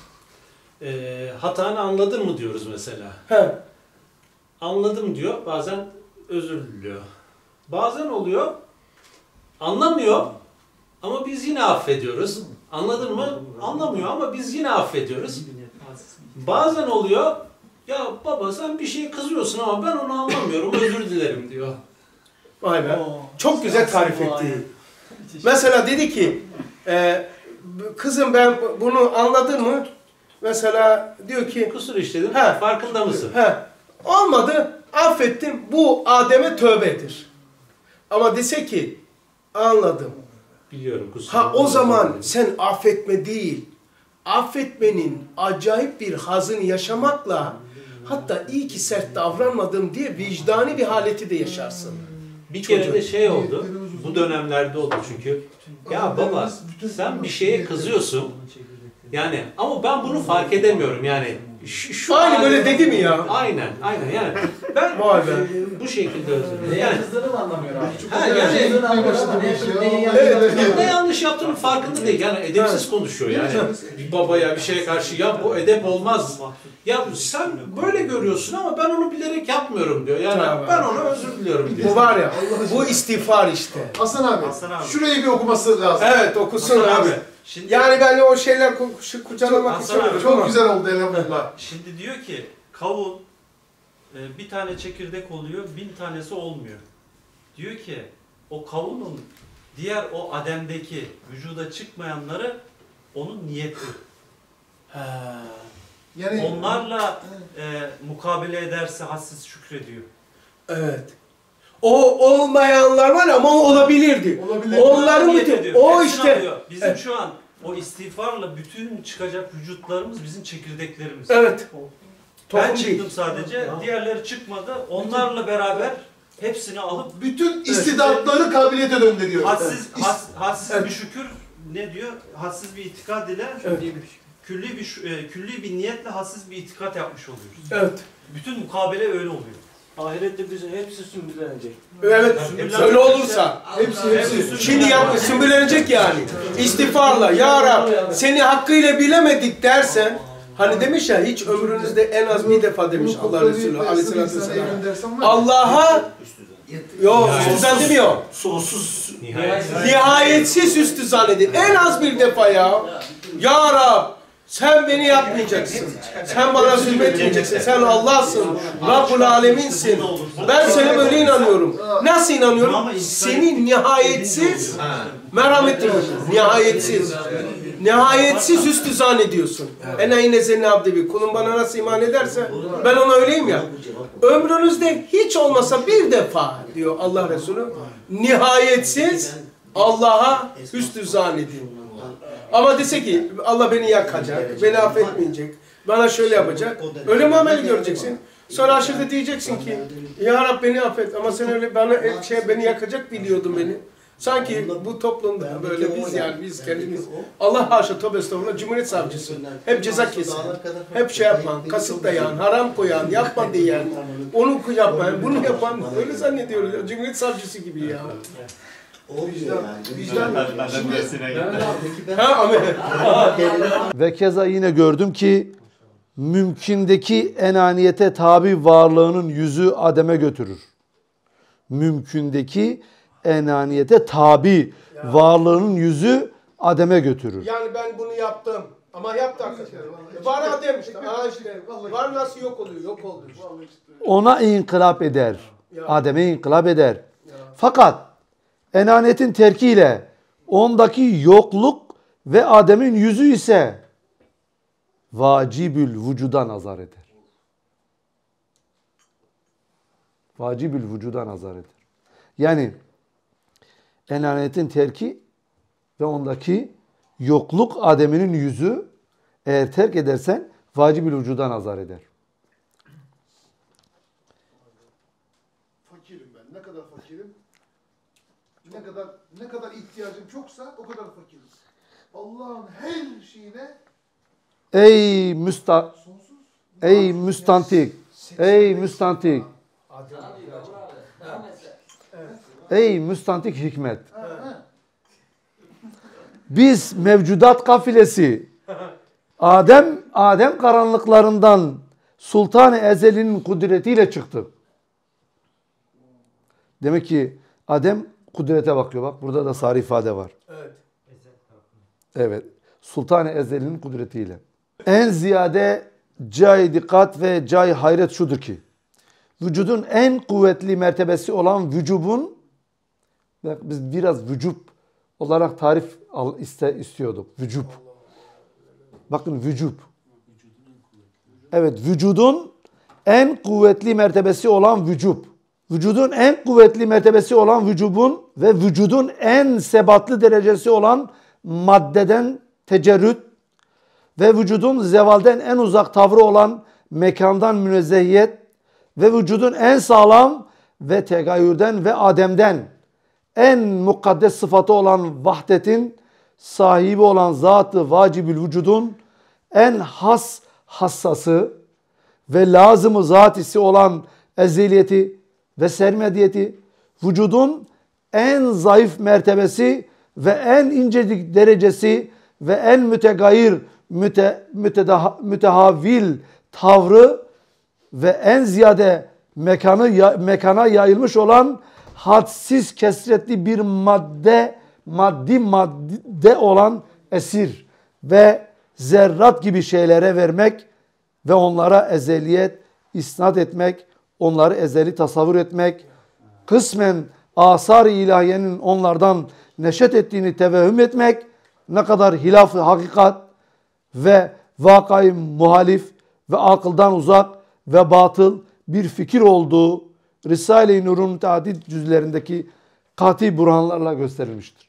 Ee, hatanı anladın mı diyoruz mesela. He. Anladım diyor. Bazen özür diliyor. Bazen oluyor. Anlamıyor. Ama biz yine affediyoruz. Anladın mı? Anlamıyor ama biz yine affediyoruz. Bazen oluyor. Ya baba sen bir şeye kızıyorsun ama ben onu anlamıyorum. Özür dilerim diyor. Vay be. Çok güzel tarif etti. Mesela dedi ki e, kızım ben bunu anladın mı? Mesela diyor ki Kusur işledin. He. Farkında mısın? he, olmadı affettim bu Adem'e tövbedir. Ama dese ki anladım. Biliyorum kusur. Ha o zaman sen affetme değil, affetmenin acayip bir hazını yaşamakla hatta iyi ki sert davranmadım diye vicdani bir haleti de yaşarsın. Bir kere de şey oldu, bu dönemlerde oldu çünkü. Ya baba sen bir şeye kızıyorsun. Yani ama ben bunu fark edemiyorum yani. Şu, şu Aynı an- böyle dedi mi ya? Aynen, aynen yani. Ben Vay be. e, bu şekilde özür dilerim. Neye Yani, kızdığını mı anlamıyor abi? ha, yani Kızdığını anlamıyor ama ne- neyi yanlış Evet. yaptığını ne yanlış yaptığının farkında değil. Yani edepsiz konuşuyor yani. Bir babaya bir şeye karşı ya bu edep olmaz. Ya sen böyle görüyorsun ama ben onu bilerek yapmıyorum diyor. Yani Tamam. ben ona özür diliyorum diyor. Bu var ya, bu istiğfar işte. Hasan abi, Hasan abi. şurayı bir okuması lazım. Evet okusun Hasan abi. Şimdi, Yani ben o şeyler ku- şu kucalamak Hasan istemiyorum abi, Çok ama. güzel oldu elhamdülillah. şimdi diyor ki kavun e, bir tane çekirdek oluyor, bin tanesi olmuyor. Diyor ki o kavunun diğer o Adem'deki vücuda çıkmayanları onun niyeti. Ha. Yani Onlarla e, mukabele ederse hassiz şükrediyor. Evet. O olmayanlar var ama o olabilirdi. olabilir. Onların Niyet bütün, ediyor, o hepsini işte. alıyor. Bizim Evet. şu an o istiğfarla bütün çıkacak vücutlarımız bizim çekirdeklerimiz. Evet. Ben Tohum çıktım değil. sadece, diğerleri çıkmadı. Onlarla beraber hepsini alıp bütün istidatları kabiliyete döndürüyor. hadsiz, Evet. has, hadsiz Evet. bir şükür ne diyor? Hadsiz bir itikad ile Evet. külli bir şu- e, külli bir niyetle hadsiz bir itikat yapmış oluyoruz. Evet. Bütün mukabele öyle oluyor. Ahirette bize hepsi sümbülenecek. Evet. Sümbüllenecek Öyle olursa. Hepsi hepsi. Şimdi yap, sümbülenecek yani. İstiğfarla. Ya Rab seni hakkıyla bilemedik dersen hani demiş ya hiç ömrünüzde en az bir defa demiş Allah Resulü Aleyhisselatü Vesselam. Allah'a Yok, üst düzen demiyor. Sonsuz. Nihayetsiz üst düzen edin. En az bir defa ya. Ya Rab, sen beni yapmayacaksın. Sen bana zulmetmeyeceksin. Sen Allah'sın. Rabbul Aleminsin. Ben sana böyle inanıyorum. Nasıl inanıyorum? Senin nihayetsiz, merhametli, nihayetsiz. Nihayetsiz üstü zannediyorsun. Ene yine senin abdi, kulun bana nasıl iman ederse ben ona öyleyim ya. Ömrünüzde hiç olmasa bir defa diyor Allah Resulü, nihayetsiz Allah'a üstü zannedin. Ama dese ki Allah beni yakacak, beni affetmeyecek, bana şöyle yapacak. Öyle muamele göreceksin. Sonra aşırıda diyeceksin ki ya Rab beni affet ama sen öyle bana şey beni yakacak biliyordun beni. Sanki bu toplumda böyle biz yani biz kendimiz Allah haşa tövbe estağfurullah Cumhuriyet Savcısı hep ceza kesin, hep şey yapan, kasıt dayan, haram koyan, yapma diyen, onu yapmayan, bunu yapan öyle zannediyoruz ya Cumhuriyet Savcısı gibi ya. Vicdan, vicdan. Ha amin. Ve keza yine gördüm ki mümkündeki enaniyete tabi varlığının yüzü ademe götürür. Mümkündeki enaniyete tabi varlığının yüzü ademe götürür. Yani ben bunu yaptım ama yaptı hakikaten. Var Adem işte. Aa işte. Var nasıl yok oluyor? Yok oldu işte. Ona inkılap eder. Adem'e inkılap eder. Fakat enaniyetin terkiyle ondaki yokluk ve Adem'in yüzü ise vacibül vücuda nazar eder. Vacibül vücuda nazar eder. Yani enaniyetin terki ve ondaki yokluk Adem'inin yüzü eğer terk edersen vacibül vücuda nazar eder. Fakirim ben. Ne kadar fakirim? Ne kadar ne kadar ihtiyacım çoksa o kadar fakirim. Allah'ın her şeyine Ey müsta sonsuz. ey müstantik, ey müstantik, ey müstantik hikmet. Biz mevcudat kafilesi Adem Adem karanlıklarından Sultan-ı Ezeli'nin kudretiyle çıktık. Demek ki Adem kudrete bakıyor. Bak burada da sarı ifade var. Evet. Evet. Sultan-ı Ezeli'nin kudretiyle. En ziyade cay dikkat ve cay hayret şudur ki vücudun en kuvvetli mertebesi olan vücubun, biz biraz vücub olarak tarif al, iste, istiyorduk. Vücub. Bakın vücub. Evet, vücudun en kuvvetli mertebesi olan vücub. Vücudun en kuvvetli mertebesi olan vücubun ve vücudun en sebatlı derecesi olan maddeden tecerrüt ve vücudun zevalden en uzak tavrı olan mekandan münezzehiyet ve vücudun en sağlam ve tegayürden ve ademden en mukaddes sıfatı olan vahdetin sahibi olan zatı vacibül vücudun en has hassası ve lazımı zatisi olan ezeliyeti ve sermediyeti, vücudun en zayıf mertebesi ve en incecik derecesi ve en mütegayir, müte, mütedaha, mütehavil tavrı ve en ziyade mekanı ya, mekana yayılmış olan hadsiz kesretli bir madde, maddi madde olan esir ve zerrat gibi şeylere vermek ve onlara ezeliyet isnat etmek, onları ezeli tasavvur etmek, kısmen asar-ı ilahiyenin onlardan neşet ettiğini tevehüm etmek, ne kadar hilaf-ı hakikat ve vakayı muhalif ve akıldan uzak ve batıl bir fikir olduğu Risale-i Nur'un müteaddit cüzlerindeki kati burhanlarla gösterilmiştir.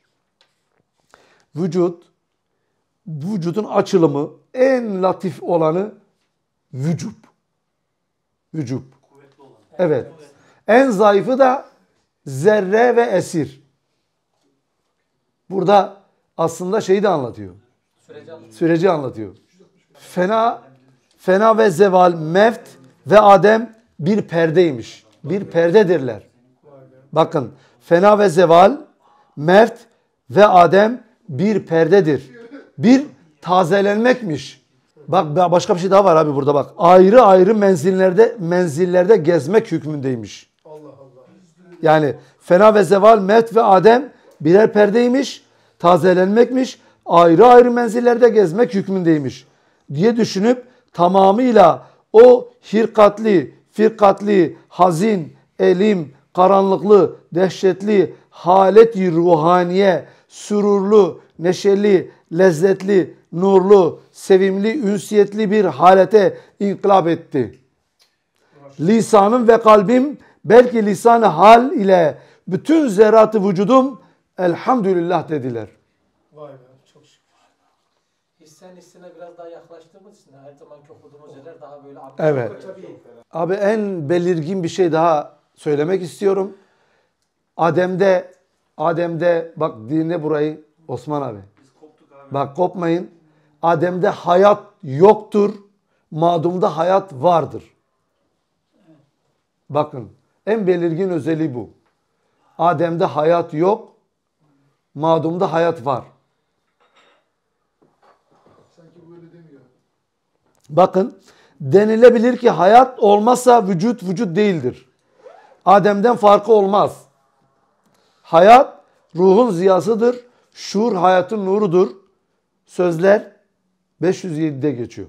Vücut, vücudun açılımı en latif olanı vücub. Vücub. Evet. En zayıfı da zerre ve esir. Burada aslında şeyi de anlatıyor. Süreci anlatıyor. Süreci anlatıyor. Fena, fena ve zeval, mevt ve adem bir perdeymiş. Bir perdedirler. Bakın, fena ve zeval, mevt ve adem bir perdedir. Bir tazelenmekmiş. Bak başka bir şey daha var abi burada bak. Ayrı ayrı menzillerde menzillerde gezmek hükmündeymiş. Allah Allah. Yani fena ve zeval, mevt ve Adem birer perdeymiş, tazelenmekmiş, ayrı ayrı menzillerde gezmek hükmündeymiş diye düşünüp tamamıyla o hirkatli, firkatli, hazin, elim, karanlıklı, dehşetli, halet-i ruhaniye, sürurlu, neşeli, lezzetli, nurlu, sevimli, ünsiyetli bir halete inkılap etti. Lisanım ve kalbim, belki lisan-ı hal ile bütün zerratı vücudum elhamdülillah dediler. Vay be, çok şükür. Hissen hissine biraz daha yaklaştığımız için her zamanki okuduğumuz yerler daha böyle... Evet. Abi en belirgin bir şey daha söylemek istiyorum. Adem'de, Adem'de bak dinle burayı Osman abi. Bak kopmayın. Adem'de hayat yoktur. Madum'da hayat vardır. Bakın en belirgin özelliği bu. Adem'de hayat yok. Madum'da hayat var. Sanki böyle demiyor. Bakın denilebilir ki hayat olmazsa vücut vücut değildir. Adem'den farkı olmaz. Hayat ruhun ziyasıdır. Şuur hayatın nurudur. Sözler beş yüz yedide geçiyor.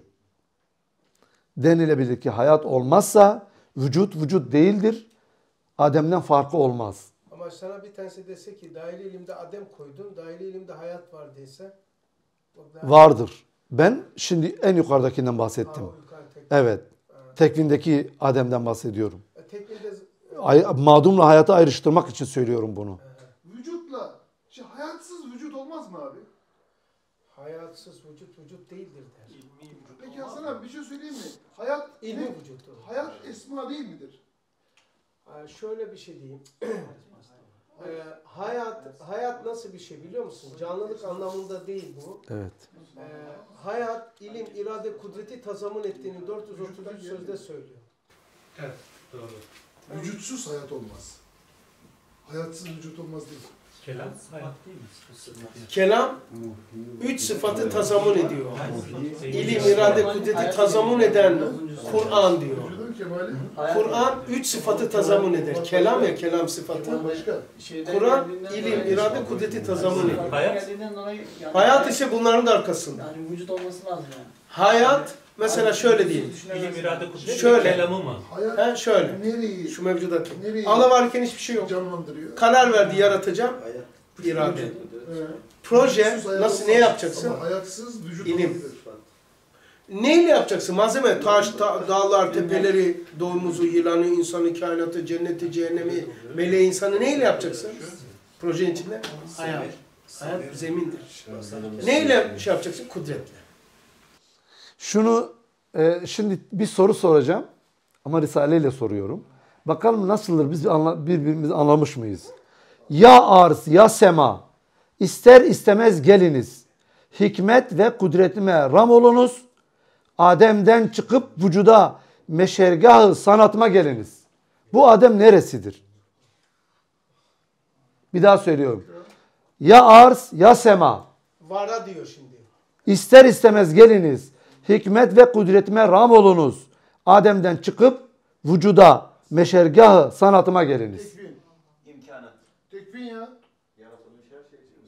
Denilebilir ki hayat olmazsa vücut vücut değildir. Adem'den farkı olmaz. Ama sana bir tanesi dese ki dahili ilimde Adem koydun, dahili ilimde hayat var dese. Vardır. Ben şimdi en yukarıdakinden bahsettim. Aa, yukarı tek- Evet. Ha. Tekvindeki Adem'den bahsediyorum. E, tekvinde Ay- Madumla hayatı ayrıştırmak için söylüyorum bunu. Vücutla, şey, hayatsız vücut olmaz mı abi? hayatsız vücut vücut değildir der. Peki Hasan abi bir şey söyleyeyim mi? Hayat İlmi ne? vücuttur. Hayat esma değil midir? Ha, şöyle bir şey diyeyim. Ee, hayat hayat nasıl bir şey biliyor musun? Canlılık anlamında değil bu. Evet. Ee, hayat, ilim, irade, kudreti tazamun ettiğini dört yüz otuz üç sözde söylüyor. Evet, doğru. Vücutsuz hayat olmaz. Hayatsız vücut olmaz değil. Kelam, hayat değil mi? Kelam üç sıfatı tazamun ediyor. İlim, irade, kudreti tazamun eden Kur'an diyor. Vücudun kemali. Kur'an üç sıfatı tazamun eder. Kelam ya kelam sıfatı. Başka. Kur'an ilim, irade, kudreti tazamun ediyor. Hayat, Hayat ise bunların da arkasında. Yani vücut olması lazım yani. Hayat mesela şöyle diyeyim. ilim, irade, kudret, Şöyle. kelamı mı? Hayat Ha şöyle. nereyi, Şu mevcudat. nereyi Allah varken hiçbir şey yok. canlandırıyor? Karar verdi yaratacağım. İrade. Evet. Proje Vücutsuz hayat nasıl ne olmaz. yapacaksın? Ama hayatsız vücut İlim. olabilir. Neyle yapacaksın? Malzeme, taş, ta- dağlar, tepeleri, doğumuzu, yılanı, insanı, kainatı, cenneti, cehennemi, meleği, insanı neyle yapacaksın? Projenin içinde? Hayat. Hayat zemindir. Neyle şey yapacaksın? Kudretle. Şunu e, şimdi bir soru soracağım ama Risale ile soruyorum. Bakalım nasıldır biz anla, birbirimizi anlamış mıyız? Ya arz ya sema ister istemez geliniz. Hikmet ve kudretime ram olunuz. Adem'den çıkıp vücuda meşergahı sanatıma geliniz. Bu Adem neresidir? Bir daha söylüyorum. Ya arz ya sema. Vara diyor şimdi. İster istemez geliniz. Hikmet ve kudretime ram olunuz. Adem'den çıkıp vücuda meşergahı sanatıma geliniz. Tekvin. İmkanat. Tekvin ya. Yaratılmış her şey için.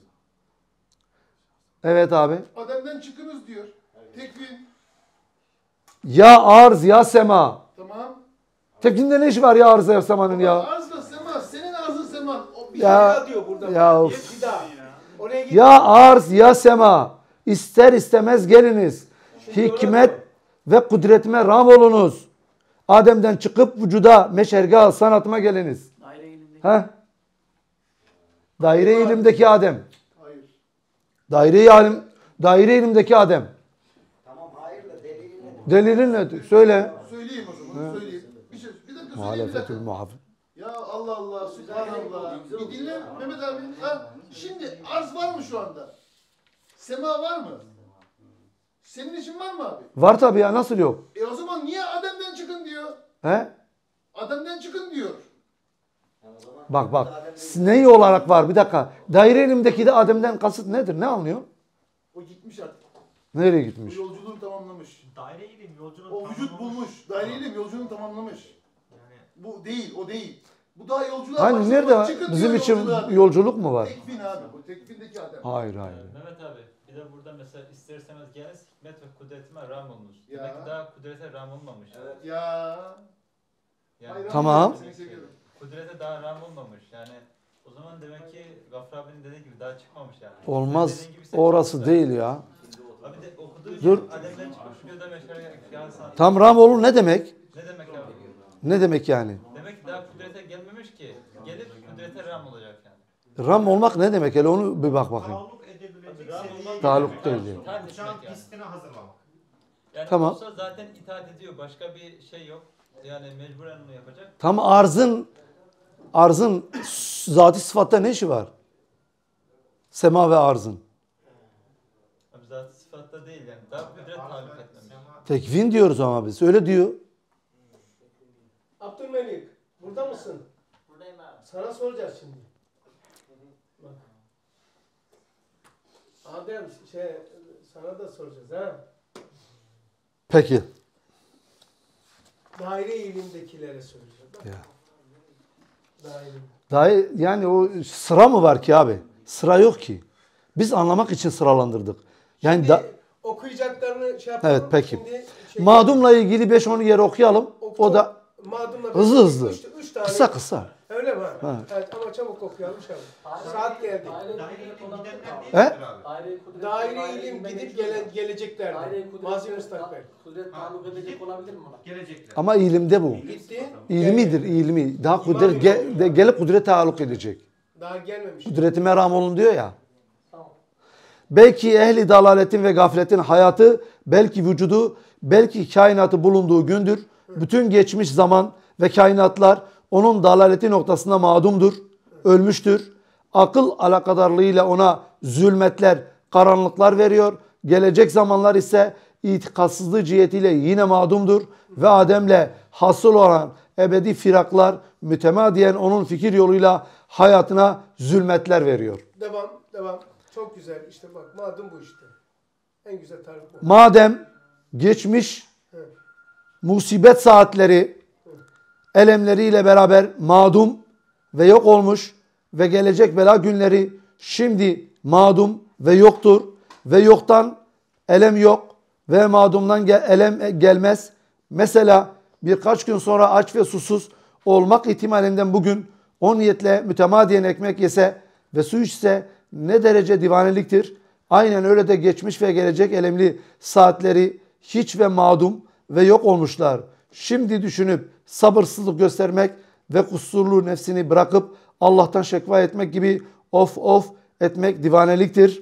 Evet abi. Adem'den çıkınız diyor. Tekvin. Ya arz ya sema. Tamam. Tekinde ne işi var ya arz ya semanın ya? Arzla sema. Senin arzın seman. O bir Bir Ya- daha diyor burada. ya Bir- of. bir daha. Oraya git. Ya arz ya sema. İster istemez geliniz. Hikmet ve kudretime ram olunuz. Adem'den çıkıp vücuda meşergah sanatıma geliniz. Daire ilimdeki. Ha? Daire ilimdeki Adem. Hayır. Daire ilim daire ilimdeki Adem. Tamam hayır da delilin ne? Delilin ne? Söyle. Söyleyeyim o zaman. Söyleyeyim. Bir şey. Bir dakika söyleyeyim. Bir Muhalefetül dakika. muhafız. Ya Allah Allah. Subhanallah. Bir dinle Mehmet abi. Ha? Şimdi arz var mı şu anda? Sema var mı? Senin için var mı abi? Var tabii ya, nasıl yok? E o zaman niye Adem'den çıkın diyor? He? Adem'den çıkın diyor. Bak bak. Neyi olarak var? Bir dakika. Daire ilimdeki de Adem'den kasıt nedir? Ne anlıyor? O gitmiş artık. Nereye O gitmiş? yolculuğunu tamamlamış. Daire ilim yolculuğu O vücut bulmuş. Daire ilim yolculuğunu tamamlamış. Bu değil, o değil. Bu daha yolculuğa Hani başlamadı. nerede Çıkın bizim diyor için yolculuğa diyor. yolculuk mu var? Tekvin abi bu. Tekvindeki adam. Hayır hayır. Mehmet abi bir de burada mesela ister istemez geliniz hikmet ve kudretime ram olmuş. Ya. Demek ki daha kudrete ram olmamış. Evet. Ya. Yani Hayran Tamam. değilim, seni seviyorum. kudrete daha ram olmamış. Yani o zaman demek ki Gafur abinin dediği gibi daha çıkmamış yani. Olmaz. Dediğin gibi ise Orası çıkmış değil ya. Abi de okuduğu Dur. için Adem'den çıkmış göde meşale kâhsan. Tam ram olur ne demek? Ne demek abi? Ne demek yani? Demek ki daha kudrete gelmemiş ki. Gelip kudrete ram olacak yani. Ram olmak ne demek? Hele onu bir bak bakayım. Taalluk edebilecek Ram seviyeye olmak- Taalluk gelmek değil lazım. yani. Tartışmak Uçağın yani. pistini hazırlamak. Yani Tamam. olsa zaten itaat ediyor. Başka bir şey yok. Yani mecburen onu yapacak. Tam arzın arzın zati sıfatta ne işi var? Sema ve arzın. Abi zaten sıfatta değil yani. Daha kudret taluk etmemiş. Tekvin diyoruz ama biz. Öyle diyor. Abdülmelik burada mısın? Buradayım abi. Sana soracağız şimdi. Bak. Adem şey sana da soracağız ha. Peki. Daire ilimdekilere soracağız. Bak. Ya. Daire. Daha yani o sıra mı var ki abi? Sıra yok ki. Biz anlamak için sıralandırdık. Yani Şimdi da, okuyacaklarını şey yapalım. evet peki. Şimdi şey- Madumla ilgili beş on yer okuyalım. Oku- O da Madumla hızlı hızlı. Üç, üç tane. Kısa kısa. Öyle mi? Ha. Evet ama çabuk okuyalım çabuk. Saat geldi. Daire gidenler değil He? midir abi? Daire-i kudret, Daire ilim bilme gidip mevcut gele, mu? geleceklerdi. Daire-i kudret, Mazi müstakbel. Kudret taalluk edecek olabilir mi ona? Gelecekler. Ama ilimde bu. Gitti. İlmidir, ilmi. Daha kudret ge, de, gelip kudrete taalluk edecek. Daha gelmemiş. Kudretime ram olun diyor ya. Tamam. Belki ehli dalaletin ve gafletin hayatı, belki vücudu, belki kainatı bulunduğu gündür. Bütün geçmiş zaman ve kainatlar onun dalaleti noktasında mağdumdur, ölmüştür. Akıl alakadarlığıyla ona zulmetler, karanlıklar veriyor. Gelecek zamanlar ise itikatsızlığı cihetiyle yine mağdumdur. Ve Adem'le hasıl olan ebedi firaklar mütemadiyen onun fikir yoluyla hayatına zulmetler veriyor. Devam, devam. Çok güzel. İşte bak madem bu işte. En güzel tarif bu. Madem geçmiş Evet. musibet saatleri elemleriyle beraber mağdum ve yok olmuş ve gelecek bela günleri şimdi mağdum ve yoktur ve yoktan elem yok ve mağdumdan gel- elem gelmez. Mesela birkaç gün sonra aç ve susuz olmak ihtimalinden bugün o niyetle mütemadiyen ekmek yese ve su içse ne derece divaneliktir. Aynen öyle de geçmiş ve gelecek elemli saatleri hiç ve mağdum ve yok olmuşlar. Şimdi düşünüp sabırsızlık göstermek ve kusurlu nefsini bırakıp Allah'tan şekva etmek gibi of of etmek divaneliktir.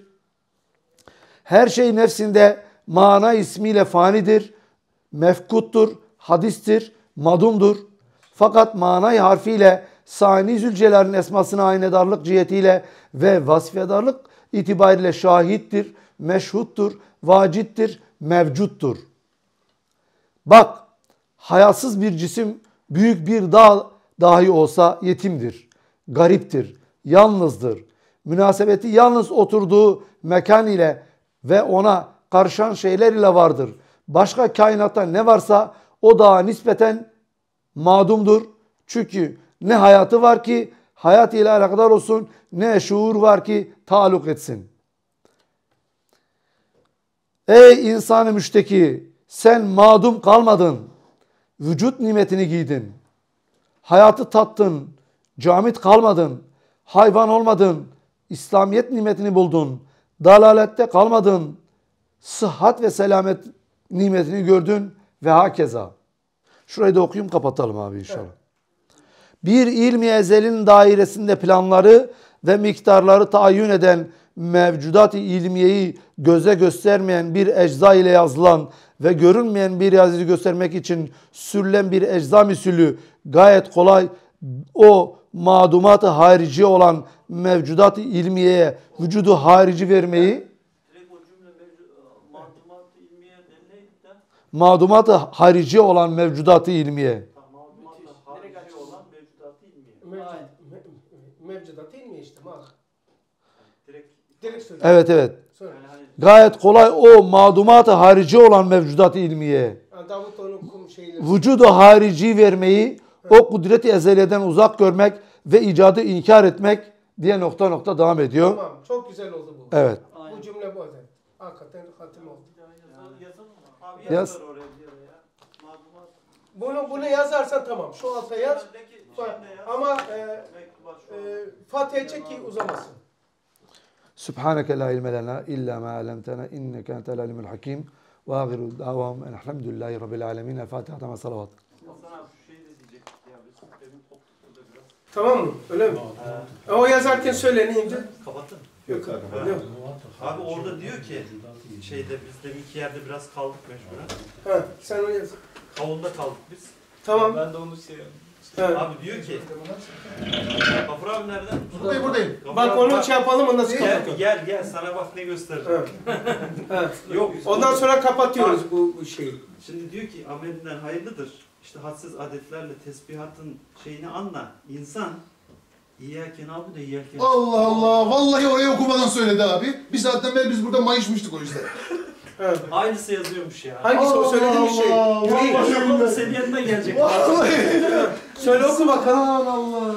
Her şey nefsinde mana ismiyle fanidir, mefkuttur, hadistir, madumdur. Fakat manay harfiyle Sani Zülcelal'in esmasına aynedarlık cihetiyle ve vasfedarlık itibariyle şahittir, meşhuttur, vacittir, mevcuttur. Bak, hayasız bir cisim büyük bir dağ dahi olsa yetimdir, gariptir, yalnızdır. Münasebeti yalnız oturduğu mekan ile ve ona karışan şeyler ile vardır. Başka kainatta ne varsa o dağa nispeten mağdumdur. Çünkü ne hayatı var ki hayat ile alakadar olsun, ne şuur var ki taalluk etsin. Ey insanı müşteki, sen mağdum kalmadın. Vücut nimetini giydin. Hayatı tattın. Camit kalmadın. Hayvan olmadın. İslamiyet nimetini buldun. Dalalette kalmadın. Sıhhat ve selamet nimetini gördün ve hakeza. Şurayı da okuyayım kapatalım abi inşallah. Evet. Bir ilmi ezelin dairesinde planları ve miktarları tayin eden mevcudat-ı ilmiyeyi göze göstermeyen bir ecza ile yazılan ve görünmeyen bir yazıyı göstermek için sürülen bir ecza misülü gayet kolay o madumat-ı harici olan mevcudat-ı ilmiyeye vücudu harici vermeyi madumat-ı harici olan mevcudat-ı ilmiye Mevcudat değil mi işte? evet evet. Gayet kolay o madumat-ı harici olan mevcudat-ı ilmiye vücudu harici vermeyi o kudreti ezeliyeden uzak görmek ve icadı inkar etmek diye nokta nokta devam ediyor. Tamam. Çok güzel oldu bu. Evet. Bu cümle bu zaten. Hakikaten hatim oldu. Abi Yaz. yazar oraya bir yere ya. Malumat. Bunu bunu yazarsan tamam. Şu alta yaz. Peki, şeyde yaz. Ama e, Mektubat şu an. e, Fatiha'ya çek ki uzamasın. Subhaneke la ilme lena illa ma alemtena inneke entel alimul hakim ve ahiru davam elhamdülillahi rabbil alemin. El Fatiha ve salavat. Hasan abi şu şeyi de diyecektik ya. Biz demin koptuk burada biraz. Tamam mı? Öyle mi? E, o yazarken söyle neyince? Kapattın. Yok abi. Yok. Abi orada diyor ki şeyde biz deminki yerde biraz kaldık mecburen. Ha, sen onu yaz. Kavunda kaldık biz. Tamam. Ben de onu şey Ha. Abi diyor ki Gafur abi nereden? Buradayım buradayım. Gafur Bak abi, onu şey yapalım ondan sonra Gel kapatalım. gel gel sana bak ne göstereceğim. Ha. Yok. Ondan sonra kapatıyoruz bu, bu şeyi. Şimdi diyor ki amelinden hayırlıdır. İşte hadsiz adetlerle tesbihatın şeyini anla. İnsan İyyâke nâbudu ve iyyâke nestaîn. Allah Allah. Vallahi orayı okumadan söyledi abi. Bir saatten beri biz burada mayışmıştık o yüzden. Evet. Aynısı yazıyormuş ya. Hangisi o söylediğin şey? Allah, Neyi? vallahi Vallahi senin yanından gelecek. Vallahi. Söyle oku bakalım. Allah.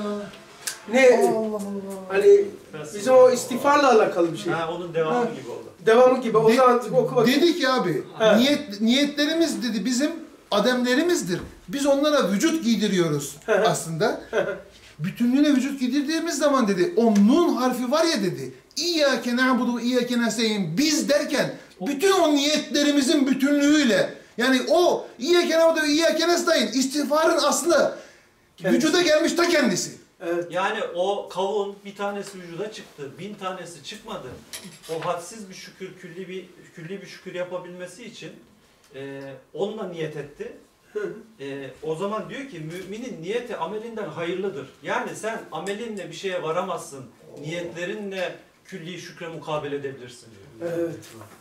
Ne? Allah Allah. Hani bizim o istiğfarla alakalı bir şey. Ha onun devamı Ha. gibi oldu. Devamı gibi. O De- zaman oku bakayım. Dedi ki abi, He. niyet niyetlerimiz dedi bizim ademlerimizdir. Biz onlara vücut giydiriyoruz aslında. Bütünlüğüne vücut giydirdiğimiz zaman dedi, o nun harfi var ya dedi, İyyâke na'budu ve İyyâke nestaîn, biz derken bütün o niyetlerimizin bütünlüğüyle, yani o İyyâke na'budu ve İyyâke nestaîn istiğfarın aslında Kendisi. vücuda gelmiş ta kendisi. Evet. Yani o kavun bir tanesi vücuda çıktı, bin tanesi çıkmadı. O hadsiz bir şükür, külli bir külli bir şükür yapabilmesi için e, onunla niyet etti. E, o zaman diyor ki müminin niyeti amelinden hayırlıdır. Yani sen amelinle bir şeye varamazsın. Niyetlerinle külli şükre mukabele edebilirsin diyor. Evet.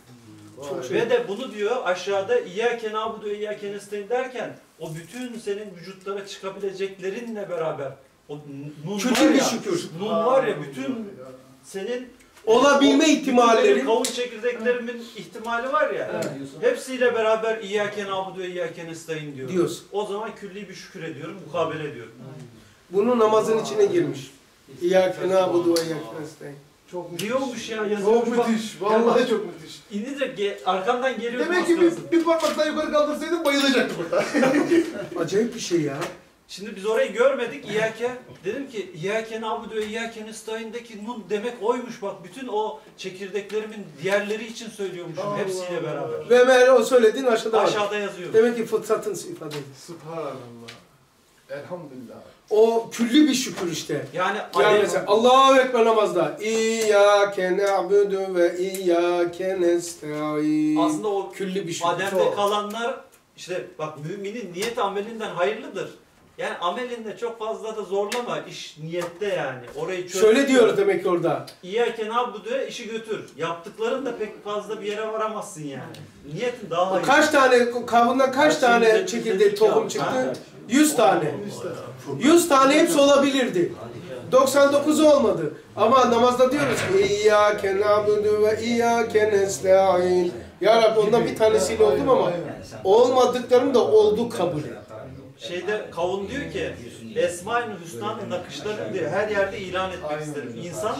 Çok Ve de bunu diyor aşağıda İyyâke nâbudu ve İyyâke nestaîn derken o bütün senin vücutlara çıkabileceklerinle beraber o nun Külli var bir ya, şükür. nun var ya bütün senin Olabilme o- ihtimalleri- bütün kavun çekirdeklerimin ihtimali var ya. Evet. Hepsiyle beraber İyyâke nâbudu ve İyyâke nestaîn diyor. Diyorsun. O zaman külli bir şükür ediyorum, mukabele ediyorum. Bunu namazın içine girmiş. İyyâke nâbudu ve İyyâke nestaîn. Çok müthiş. Diyormuş ya yazıyor. Çok müthiş. Vallahi çok müthiş. İndi de ge- arkandan geliyor. Demek ki bir, bir parmak daha yukarı kaldırsaydım bayılacaktı burada. Acayip bir şey ya. Şimdi biz orayı görmedik. İyyâke dedim ki İyyâke nâbudu ve İyyâke nestaîn'deki nun demek oymuş bak. Bütün o çekirdeklerimin diğerleri için söylüyormuşum Allah hepsiyle Allah. beraber. Ve meğer o söylediğin aşağıda var. Aşağıda yazıyor. Demek ki fıtratın ifadesi. Subhanallah. Elhamdülillah. O külli bir şükür işte. Yani Yani Adem, mesela Allahu Ekber namazda İyyâke na'budu ve İyyâke nestaîn. aslında o külli bir şükür. Adem'de Çok. kalanlar işte bak müminin niyet amelinden hayırlıdır. Yani amelinde çok fazla da zorlama. İş niyette yani. Orayı çöz. Şöyle diyoruz demek ki orada. İyyâke nâbudu'ya işi götür. Yaptıkların da pek fazla bir yere varamazsın yani. Niyetin daha hayırlı. Kaç tane kavundan kaç Kaç tane yüzde- çekirdeği yüzde tohum iki çıktı? ha? Yüz tane. Yüz tane hepsi olabilirdi. doksan dokuzu olmadı. Ama namazda diyoruz ki İyyâke na'budu ve İyyâke nestaîn. Ya Rabbi ondan bir tanesiyle oldum ama olmadıklarım da oldu kabul et. Şeyde kavun diyor ki Esma-i Hüsna'nın nakışlarını diyor her yerde ilan etmek isterim. İnsan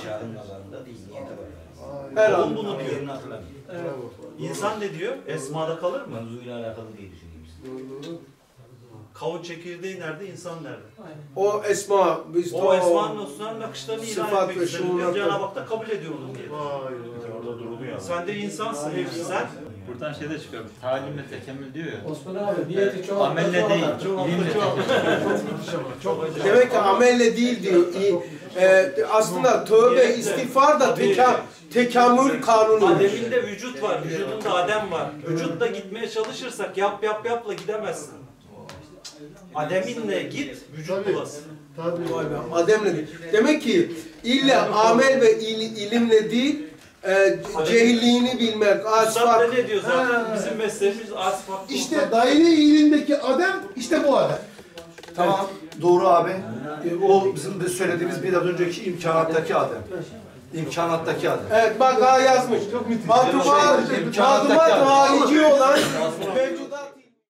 Her kavun an. bunu diyor. İnsan ne diyor? Esma'da kalır mı? Mevzuyla alakalı diye düşünüyorum. Kavun çekirdeği nerede? İnsan nerede? O esma, biz O Esma-i Hüsna'nın nakışlarını ilan Sıfat etmek ve isterim diyor. şuunat- Cenab-ı Hak da kabul ediyor onu diye. orada duruluyor. Sen de insansın. Sen Buradan şey de çıkıyor. Talimle tekemmül diyor ya. Osman abi niyeti çoğaltma. Amelle değil, ilimle çok Demek ki amelle değil diyor. İyi. Ee, aslında tövbe, istiğfar da teka, tekamül kanunu. Adem'inde vücut var, vücudunda Adem var. Vücutla gitmeye çalışırsak yap yap yapla gidemezsin. Ademinle git, vücut bulasın. Vay be, Adem'le değil. Demek ki illa amel ve il, ilimle değil, e, cehilliğini bilmek, Üstad da asfak. ne diyor zaten? Bizim mesleğimiz asfak. İşte daire ilindeki Adem, işte bu Adem. Tamam. Doğru abi. E, o bizim de söylediğimiz biraz önceki imkanattaki Adem. İmkanattaki Adem. Evet bak ha yazmış. Madumat, İmkanattaki madumat Adem. harici olan ve